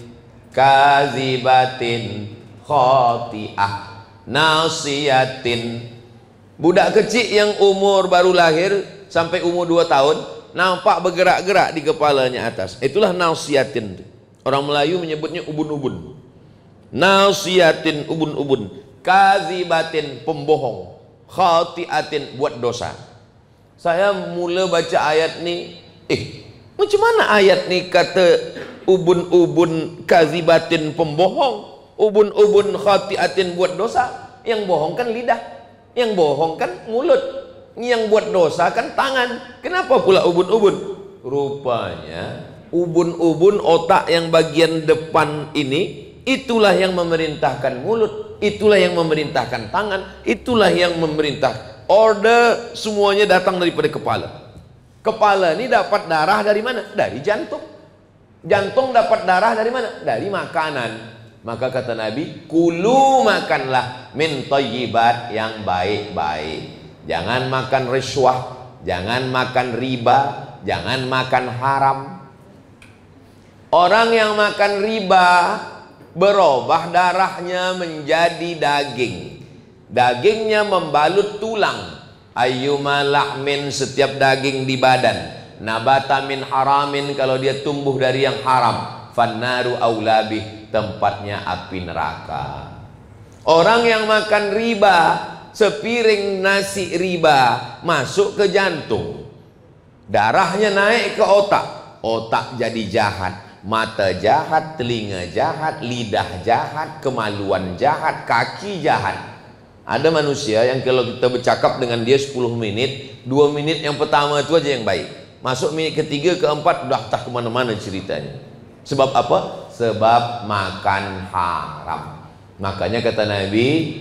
kazibatin khoti'ah. Nasiyatin, budak kecil yang umur baru lahir sampai umur dua tahun nampak bergerak-gerak di kepalanya atas, itulah nasiyatin. Orang Melayu menyebutnya ubun-ubun. Nasiyatin, ubun-ubun. Kazibatin, pembohong. Khati'atin, buat dosa. Saya mula baca ayat ni, eh macam mana ayat ni kata ubun-ubun kazibatin, pembohong, ubun-ubun khati'atin, buat dosa? Yang bohong kan lidah, yang bohong kan mulut, yang buat dosa kan tangan. Kenapa pula ubun-ubun? Rupanya ubun-ubun, otak yang bagian depan ini, itulah yang memerintahkan mulut, itulah yang memerintahkan tangan, itulah yang memerintah. Order semuanya datang daripada kepala. Kepala ini dapat darah dari mana? Dari jantung. Jantung dapat darah dari mana? Dari makanan. Maka kata Nabi, kulu, makanlah min thayyibat, yang baik-baik. Jangan makan rishwah, jangan makan riba, jangan makan haram. Orang yang makan riba berubah darahnya menjadi daging. Dagingnya membalut tulang. Ayyuma lahmin, setiap daging di badan. Nabata min haramin, kalau dia tumbuh dari yang haram. Fannaru aulabih, tempatnya api neraka. Orang yang makan riba, sepiring nasi riba masuk ke jantung, darahnya naik ke otak, otak jadi jahat, mata jahat, telinga jahat, lidah jahat, kemaluan jahat, kaki jahat. Ada manusia yang kalau kita bercakap dengan dia sepuluh menit, dua menit yang pertama itu aja yang baik, masuk menit ketiga, keempat udah tak kemana-mana ceritanya. Sebab apa? Sebab makan haram. Makanya kata Nabi,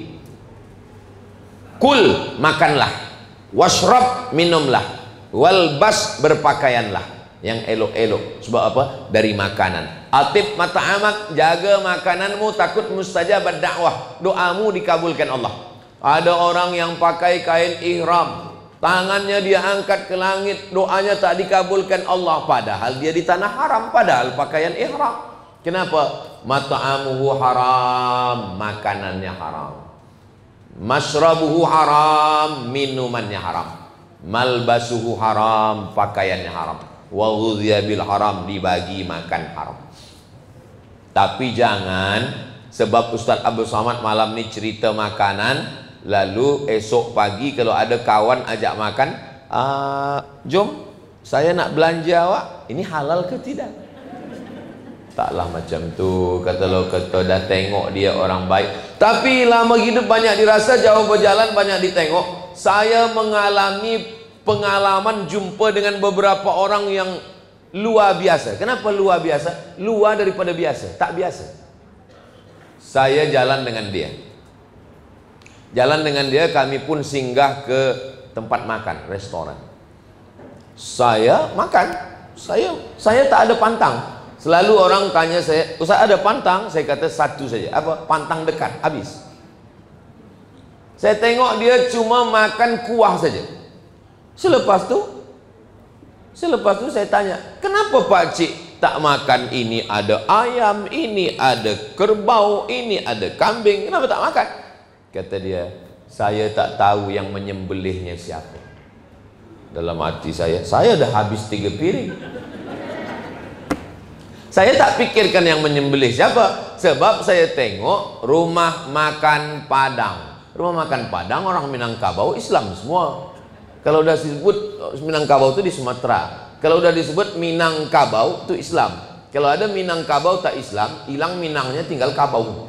kul, makanlah, washrab, minumlah, walbas, berpakaianlah yang elok-elok. Sebab apa? Dari makanan. Atib mata'amak, jaga makananmu, takut mustajab dakwah, doamu dikabulkan Allah. Ada orang yang pakai kain ihram, tangannya dia angkat ke langit, doanya tak dikabulkan Allah, padahal dia di tanah haram, padahal pakaian ihram. Kenapa? Mata'amuhu haram, makanannya haram. Masrabuhu haram, minumannya haram. Malbasuhu haram, pakaiannya haram. Wa ghudhiya bil haram, dibagi makan haram. Tapi jangan, sebab Ustaz Abdul Somad malam ni cerita makanan, lalu esok pagi kalau ada kawan ajak makan, ah, jom saya nak belanja awak, ini halal ke tidak? Taklah macam tu. Kata lo, kata dah tengok dia orang baik, tapi lama hidup banyak dirasa, jauh berjalan banyak ditengok. Saya mengalami pengalaman jumpa dengan beberapa orang yang luar biasa. Kenapa luar biasa? Luar daripada biasa, tak biasa. Saya jalan dengan dia, jalan dengan dia, kami pun singgah ke tempat makan, restoran. Saya makan, saya saya tak ada pantang. Selalu orang tanya saya, Ustaz ada pantang? Saya kata satu saja. Apa? Pantang dekat, habis. Saya tengok dia cuma makan kuah saja. Selepas tu, selepas tu saya tanya, kenapa Pak Cik tak makan ini? Ada ayam, ini ada kerbau, ini ada kambing, kenapa tak makan? Kata dia, saya tak tahu yang menyembelihnya siapa. Dalam hati saya, saya dah habis tiga piring. Saya tak pikirkan yang menyembelih siapa, sebab saya tengok rumah makan Padang. Rumah makan Padang orang Minangkabau Islam semua. Kalau udah disebut Minangkabau itu di Sumatera. Kalau udah disebut Minangkabau itu Islam. Kalau ada Minangkabau tak Islam, hilang Minangnya tinggal Kabau.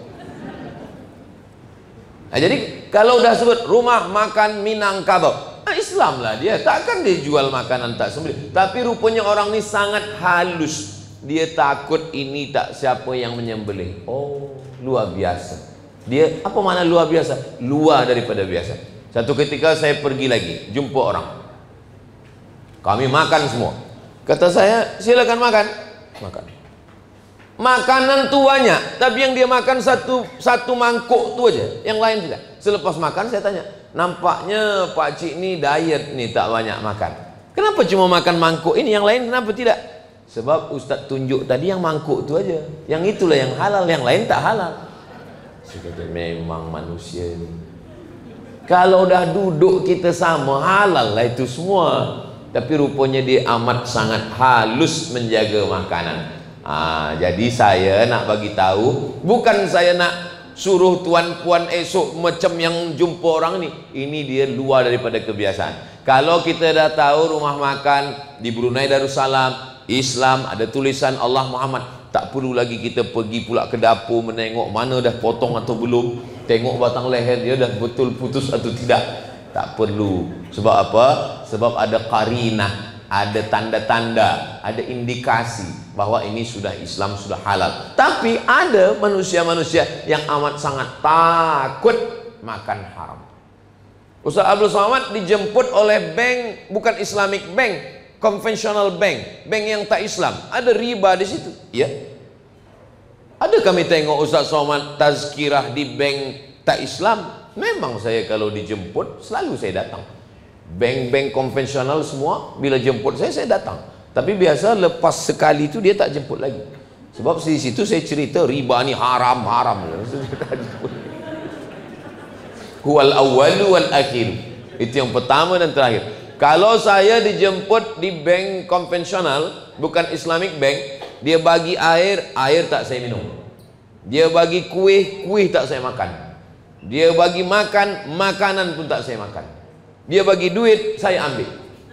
Nah, jadi kalau udah sebut rumah makan Minangkabau, nah, Islam lah dia, takkan dia jual makanan tak sembelih. Tapi rupanya orang ini sangat halus, dia takut ini tak siapa yang menyembelih. Oh, luar biasa. Dia apa mana luar biasa? Luar daripada biasa. Satu ketika saya pergi lagi jumpa orang, kami makan semua. Kata saya, silakan makan. Makan. Makanan tu banyak, tapi yang dia makan satu satu mangkuk tu aja, yang lain tidak. Selepas makan saya tanya, nampaknya Pak Cik ni diet ni, tak banyak makan. Kenapa cuma makan mangkuk ini, yang lain kenapa tidak? Sebab Ustaz tunjuk tadi yang mangkuk tu aja, yang itulah yang halal, yang lain tak halal. Saya kata, memang manusia ni, kalau dah duduk kita sama, halal lah itu semua. Tapi rupanya dia amat sangat halus menjaga makanan. Ah, jadi saya nak bagi tahu, bukan saya nak suruh tuan puan esok macam yang jumpa orang ni. Ini dia luar daripada kebiasaan. Kalau kita dah tahu rumah makan di Brunei Darussalam Islam, ada tulisan Allah Muhammad, tak perlu lagi kita pergi pula ke dapur menengok mana dah potong atau belum, tengok batang leher dia dah betul putus atau tidak. Tak perlu. Sebab apa? Sebab ada qarinah, ada tanda-tanda, ada indikasi bahwa ini sudah Islam, sudah halal. Tapi ada manusia-manusia yang amat sangat takut makan haram. Ustaz Abdul Somad dijemput oleh bank, bukan Islamic bank, conventional bank, bank yang tak Islam. Ada riba di situ. Ya. Ada kami tengok Ustaz Somad tazkirah di bank tak Islam. Memang saya kalau dijemput selalu saya datang. Bank-bank konvensional semua bila jemput saya, saya datang. Tapi biasa lepas sekali itu dia tak jemput lagi. Sebab di situ saya cerita riba ni haram, haram. Huwal awwalu wal akhir. Itu yang pertama dan terakhir. Kalau saya dijemput di bank konvensional, bukan Islamic bank, dia bagi air, air tak saya minum. Dia bagi kuih, kuih tak saya makan. Dia bagi makan, makanan pun tak saya makan. Dia bagi duit, saya ambil.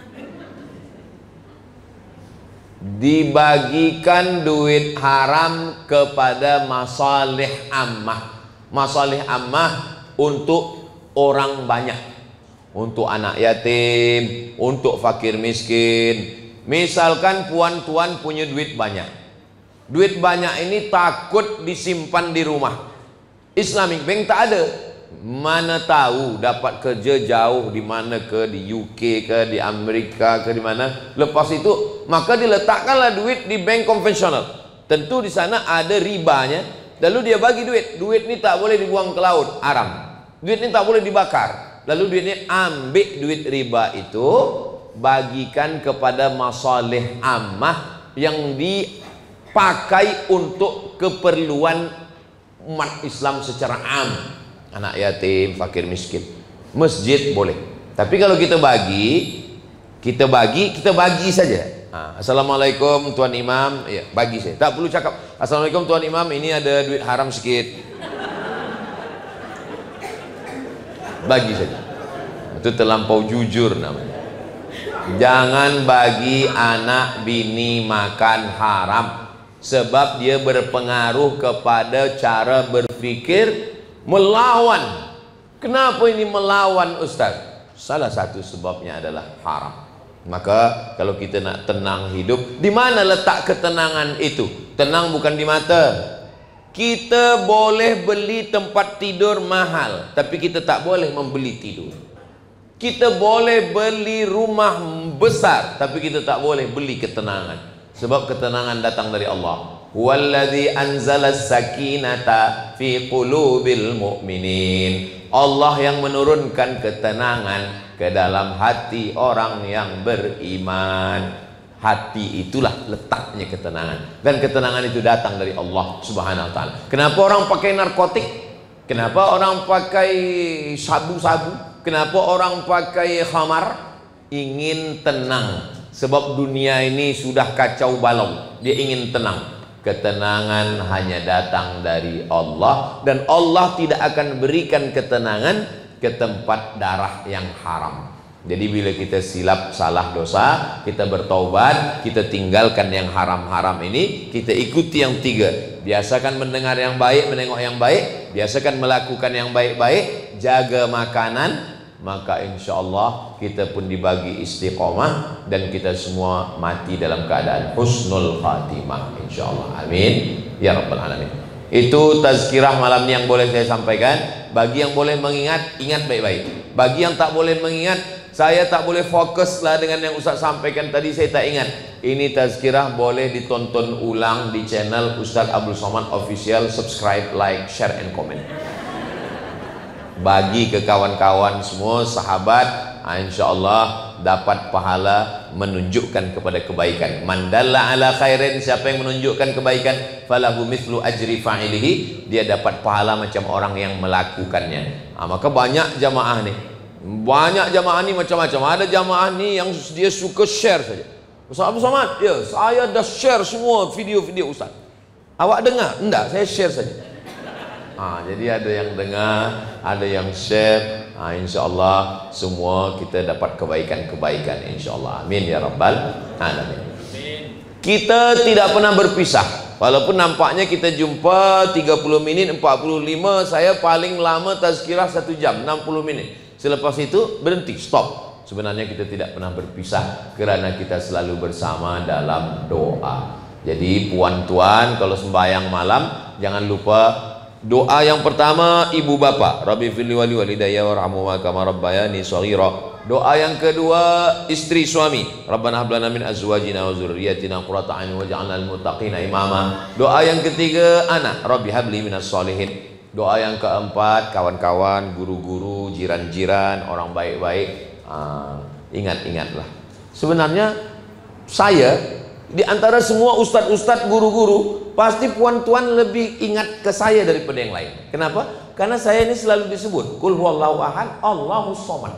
Dibagikan duit haram kepada masalih ammah. Masalih ammah untuk orang banyak, untuk anak yatim, untuk fakir miskin. Misalkan puan-tuan punya duit banyak, duit banyak ini takut disimpan di rumah. Islamic bank tak ada. Mana tahu dapat kerja jauh di mana ke, di U K ke, di Amerika ke, di mana. Lepas itu maka diletakkanlah duit di bank konvensional. Tentu di sana ada ribanya. Lalu dia bagi duit. Duit ni tak boleh dibuang ke laut, haram. Duit ni tak boleh dibakar. Lalu duit ni ambil duit riba itu, bagikan kepada masalih ammah yang dipakai untuk keperluan umat Islam secara am. Anak yatim, fakir miskin. Masjid boleh. Tapi kalau kita bagi, kita bagi, kita bagi saja. Ha, Assalamualaikum Tuan Imam, ya, bagi saya. Tak perlu cakap Assalamualaikum Tuan Imam, ini ada duit haram sikit. Bagi saja. Itu terlampau jujur namanya. Jangan bagi anak bini makan haram, sebab dia berpengaruh kepada cara berpikir melawan. Kenapa ini melawan, Ustaz? Salah satu sebabnya adalah haram. Maka kalau kita nak tenang hidup, di mana letak ketenangan itu? Tenang bukan di mata. Kita boleh beli tempat tidur mahal, tapi kita tak boleh membeli tidur. Kita boleh beli rumah besar, tapi kita tak boleh beli ketenangan. Sebab ketenangan datang dari Allah. Huwallazi anzala sakinata fi qulubil mu'minin. Allah yang menurunkan ketenangan ke dalam hati orang yang beriman. Hati itulah letaknya ketenangan. Dan ketenangan itu datang dari Allah Subhanahu wa taala. Kenapa orang pakai narkotik? Kenapa orang pakai sabu-sabu? Kenapa orang pakai khamar? Ingin tenang. Sebab dunia ini sudah kacau balau. Dia ingin tenang. Ketenangan hanya datang dari Allah, dan Allah tidak akan berikan ketenangan ke tempat darah yang haram. Jadi bila kita silap salah dosa, kita bertaubat, kita tinggalkan yang haram-haram ini, kita ikuti yang tiga. Biasakan mendengar yang baik, menengok yang baik, biasakan melakukan yang baik-baik, jaga makanan, maka insya Allah kita pun dibagi istiqomah dan kita semua mati dalam keadaan husnul khatimah insya Allah. Amin ya rabbal alamin. Itu tazkirah malam ini yang boleh saya sampaikan. Bagi yang boleh mengingat, ingat baik-baik. Bagi yang tak boleh mengingat, saya tak boleh fokus lah dengan yang Ustaz sampaikan tadi, saya tak ingat. Ini tazkirah boleh ditonton ulang di channel Ustaz Abdul Somad Official. Subscribe, like, share, and comment. Bagi ke kawan-kawan semua, sahabat, insya Allah dapat pahala menunjukkan kepada kebaikan. Mandalla ala khairin, siapa yang menunjukkan kebaikan, falahu mithlu ajri fa'ilihi, dia dapat pahala macam orang yang melakukannya. Nah, maka banyak jamaah nih, banyak jamaah nih macam-macam. Ada jamaah nih yang dia suka share saja. Ustaz Abdul Somad, ya saya dah share semua video-video Ustaz. Awak dengar? Enggak, saya share saja. Ah, jadi ada yang dengar, ada yang share. Ah, insya Allah semua kita dapat kebaikan-kebaikan insya Allah. Amin ya rabbal alamin. Kita tidak pernah berpisah. Walaupun nampaknya kita jumpa tiga puluh minit, empat puluh lima, saya paling lama tazkirah satu jam, enam puluh menit. Selepas itu berhenti, stop. Sebenarnya kita tidak pernah berpisah karena kita selalu bersama dalam doa. Jadi puan-tuan kalau sembahyang malam jangan lupa doa yang pertama ibu bapa, Rabbi firli wali walidayya warhamhuma kama rabbayani shaghira. Doa yang kedua istri suami, Rabbana hab lana min azwajina wa dzurriyyatina qurrata a'yun waj'alna lil muttaqina imama. Doa yang ketiga anak, Rabbi habli minas sholihin. Doa yang keempat kawan-kawan, guru-guru, jiran-jiran, orang baik-baik. Ah, ingat-ingatlah. Sebenarnya saya di antara semua ustadz-ustadz, guru-guru, pasti puan-tuan lebih ingat ke saya daripada yang lain. Kenapa? Karena saya ini selalu disebut Qul huwallahu ahad, Allahus somad.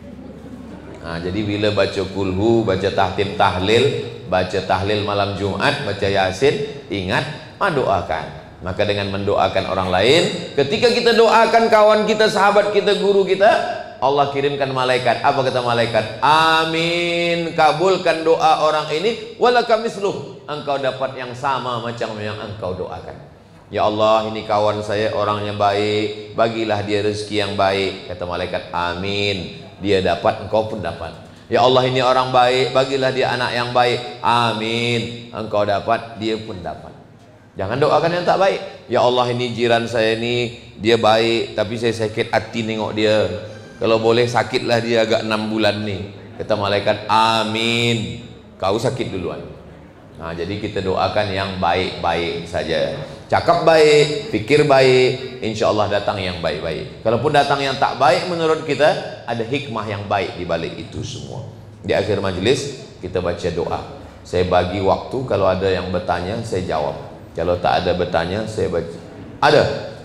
Nah, jadi bila baca kulhu, baca tahtim tahlil, baca tahlil malam Jumat, baca Yasin, ingat, mendoakan. Maka dengan mendoakan orang lain, ketika kita doakan kawan kita, sahabat kita, guru kita, Allah kirimkan malaikat. Apa kata malaikat? Amin, kabulkan doa orang ini, walaka misluh, engkau dapat yang sama macam yang engkau doakan. Ya Allah, ini kawan saya orangnya baik, bagilah dia rezeki yang baik. Kata malaikat, amin, dia dapat, engkau pun dapat. Ya Allah, ini orang baik, bagilah dia anak yang baik. Amin, engkau dapat, dia pun dapat. Jangan doakan yang tak baik. Ya Allah, ini jiran saya ini dia baik, tapi saya sakit hati nengok dia. Kalau boleh sakitlah dia agak enam bulan nih. Kata malaikat, amin, kau sakit duluan. Nah, jadi kita doakan yang baik-baik saja. Cakap baik, pikir baik, insya Allah datang yang baik-baik. Kalaupun datang yang tak baik, menurut kita ada hikmah yang baik di balik itu semua. Di akhir majelis kita baca doa. Saya bagi waktu, kalau ada yang bertanya saya jawab. Kalau tak ada bertanya saya baca. Ada?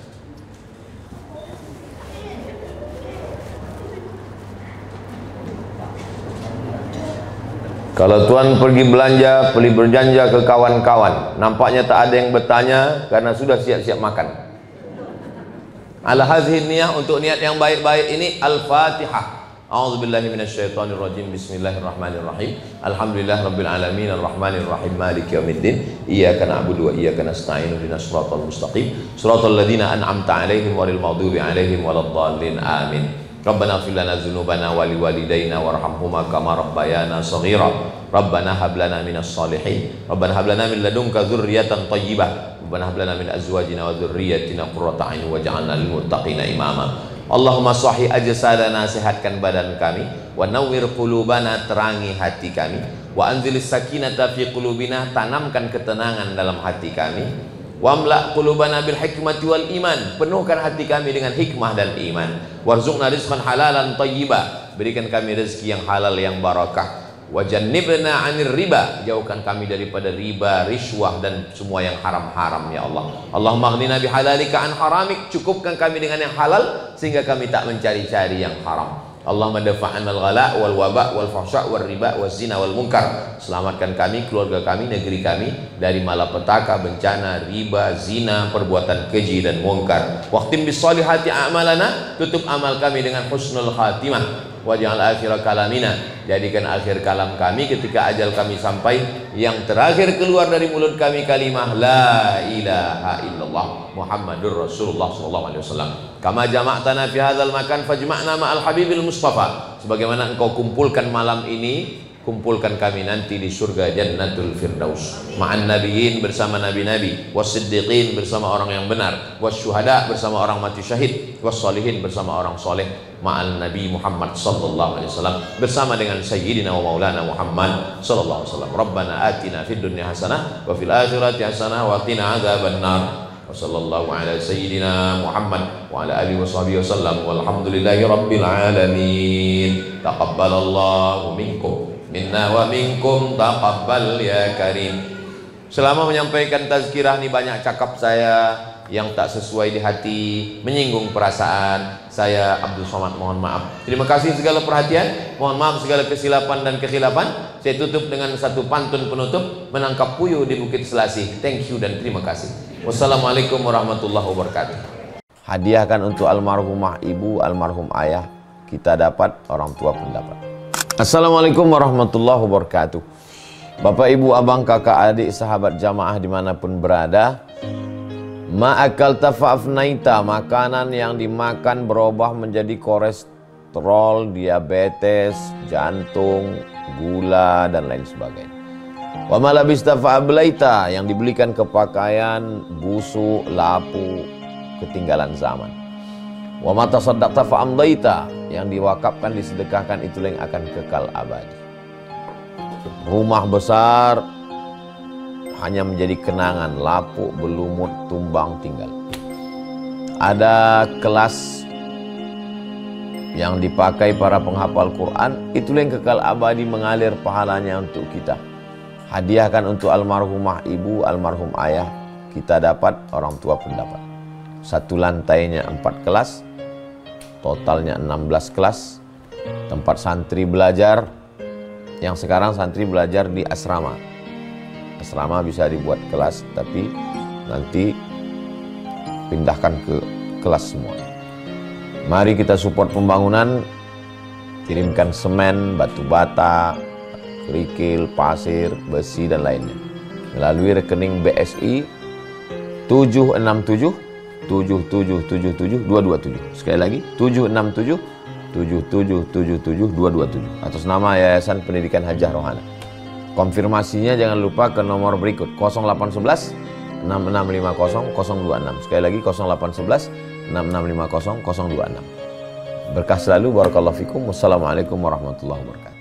Kalau tuan pergi belanja, pergi berjanja ke kawan-kawan, nampaknya tak ada yang bertanya karena sudah siap-siap makan. Ala hazihi niyah, untuk niat yang baik-baik ini, Al-Fatihah. A'udzubillahi minasyaitonirrajim. Bismillahirrahmanirrahim. Alhamdulillah rabbil alamin arrahmanir rahim maliki yaumiddin. Iyyaka na'budu wa iyyaka nasta'in. Ihdinas siratal mustaqim. Siratal ladzina an'amta 'alaihim ghairil maghdubi 'alaihim waladdallin. Amin. Rabbana ighfir lana dzunubana wa liwalidayna warhamhuma kama rabbayana shaghira. Rabbana hab lana minas sholihin. Rabbana hab lana min ladunka dzurriyyatan thayyibah. Rabbana hab lana min azwajina wa dzurriyyatina qurrata a'yun waj'alna lil muttaqina imama. Allahumma sahih ajsadana, sehatkan badan kami, wa nawwir qulubana, terangi hati kami, wa anzilis sakinata fi qulubina, tanamkan ketenangan dalam hati kami, wa amla qulubana bil hikmati wal iman, penuhkan hati kami dengan hikmah dan iman, warzuqna rizqan halalan thayyiba, berikan kami rezeki yang halal yang barakah, Wajannibna 'anil riba, jauhkan kami daripada riba, riswah dan semua yang haram-haram ya Allah. Allahumma aghnina bihalalika an haramik, cukupkan kami dengan yang halal sehingga kami tak mencari-cari yang haram. Allahumma dafa'an al-ghala wal waba wal fahsya wal riba waz zina wal munkar. Selamatkan kami, keluarga kami, negeri kami dari malapetaka, bencana, riba, zina, perbuatan keji dan munkar. Waqtim bis solihati a'malana, tutup amal kami dengan husnul khatimah. Waj'al akhir kalamina, jadikan akhir kalam kami ketika ajal kami sampai, yang terakhir keluar dari mulut kami kalimah la ilaha illallah Muhammadur Rasulullah sallallahu alaihi wasallam. Kama jama'tana fi hadzal makan fajma'na ma'al habibil mustafa, sebagaimana engkau kumpulkan malam ini, kumpulkan kami nanti di surga Jannatul Firdaus, ma'an nabiyyin, bersama nabi-nabi, was-siddiqin, bersama orang yang benar, was-syuhada, bersama orang mati syahid, was-sholihin, bersama orang soleh, ma'al Nabi Muhammad sallallahu alaihi wasallam, bersama dengan Sayyidina wa Maulana Muhammad sallallahu alaihi wasallam. Rabbana atina fid dunya hasanah wa fil akhirati hasanah wa qina adzabannar. Wa sallallahu ala Sayyidina Muhammad wa ala alihi wa sahbihi wasallam, walhamdulillahi rabbil alamin. Taqabbalallahu minkum minna wa minkum taqabbal ya karim. Selama menyampaikan tazkirah ini banyak cakap saya yang tak sesuai di hati, menyinggung perasaan saya, Abdul Somad, mohon maaf. Terima kasih segala perhatian, mohon maaf segala kesilapan dan kekhilafan. Saya tutup dengan satu pantun penutup, menangkap puyuh di Bukit Selasih. Thank you dan terima kasih. Wassalamualaikum warahmatullahi wabarakatuh. Hadiahkan untuk almarhumah ibu, almarhum ayah, kita dapat, orang tua pun dapat. Assalamualaikum warahmatullahi wabarakatuh. Bapak, ibu, abang, kakak, adik, sahabat jamaah dimanapun berada, ma'akal tafa'afnaita, makanan yang dimakan berubah menjadi kolesterol, diabetes, jantung, gula, dan lain sebagainya. Wa malabista fa'ablaita, yang dibelikan ke pakaian, busuk, lapu, ketinggalan zaman. Wa mata saddaqta fa'amdaita, yang diwakafkan, disedekahkan, itulah yang akan kekal abadi. Rumah besar hanya menjadi kenangan, lapuk, berlumut, tumbang, tinggal. Ada kelas yang dipakai para penghafal Quran, itulah yang kekal abadi, mengalir pahalanya untuk kita. Hadiahkan untuk almarhumah ibu, almarhum ayah, kita dapat, orang tua pun dapat. Satu lantainya empat kelas, totalnya enam belas kelas, tempat santri belajar. Yang sekarang santri belajar di asrama. Asrama bisa dibuat kelas, tapi nanti pindahkan ke kelas semua. Mari kita support pembangunan, kirimkan semen, batu bata, kerikil, pasir, besi, dan lainnya melalui rekening B S I tujuh enam tujuh tujuh tujuh tujuh tujuh dua dua tujuh. Sekali lagi, tujuh enam tujuh tujuh tujuh tujuh tujuh dua dua tujuh atas nama Yayasan Pendidikan Hajah Rohana. Konfirmasinya jangan lupa ke nomor berikut nol delapan satu satu enam enam lima nol nol dua enam. Sekali lagi nol delapan satu satu enam enam lima nol nol dua enam. Berkah selalu, barakallahu fikum. Wassalamualaikum warahmatullahi wabarakatuh.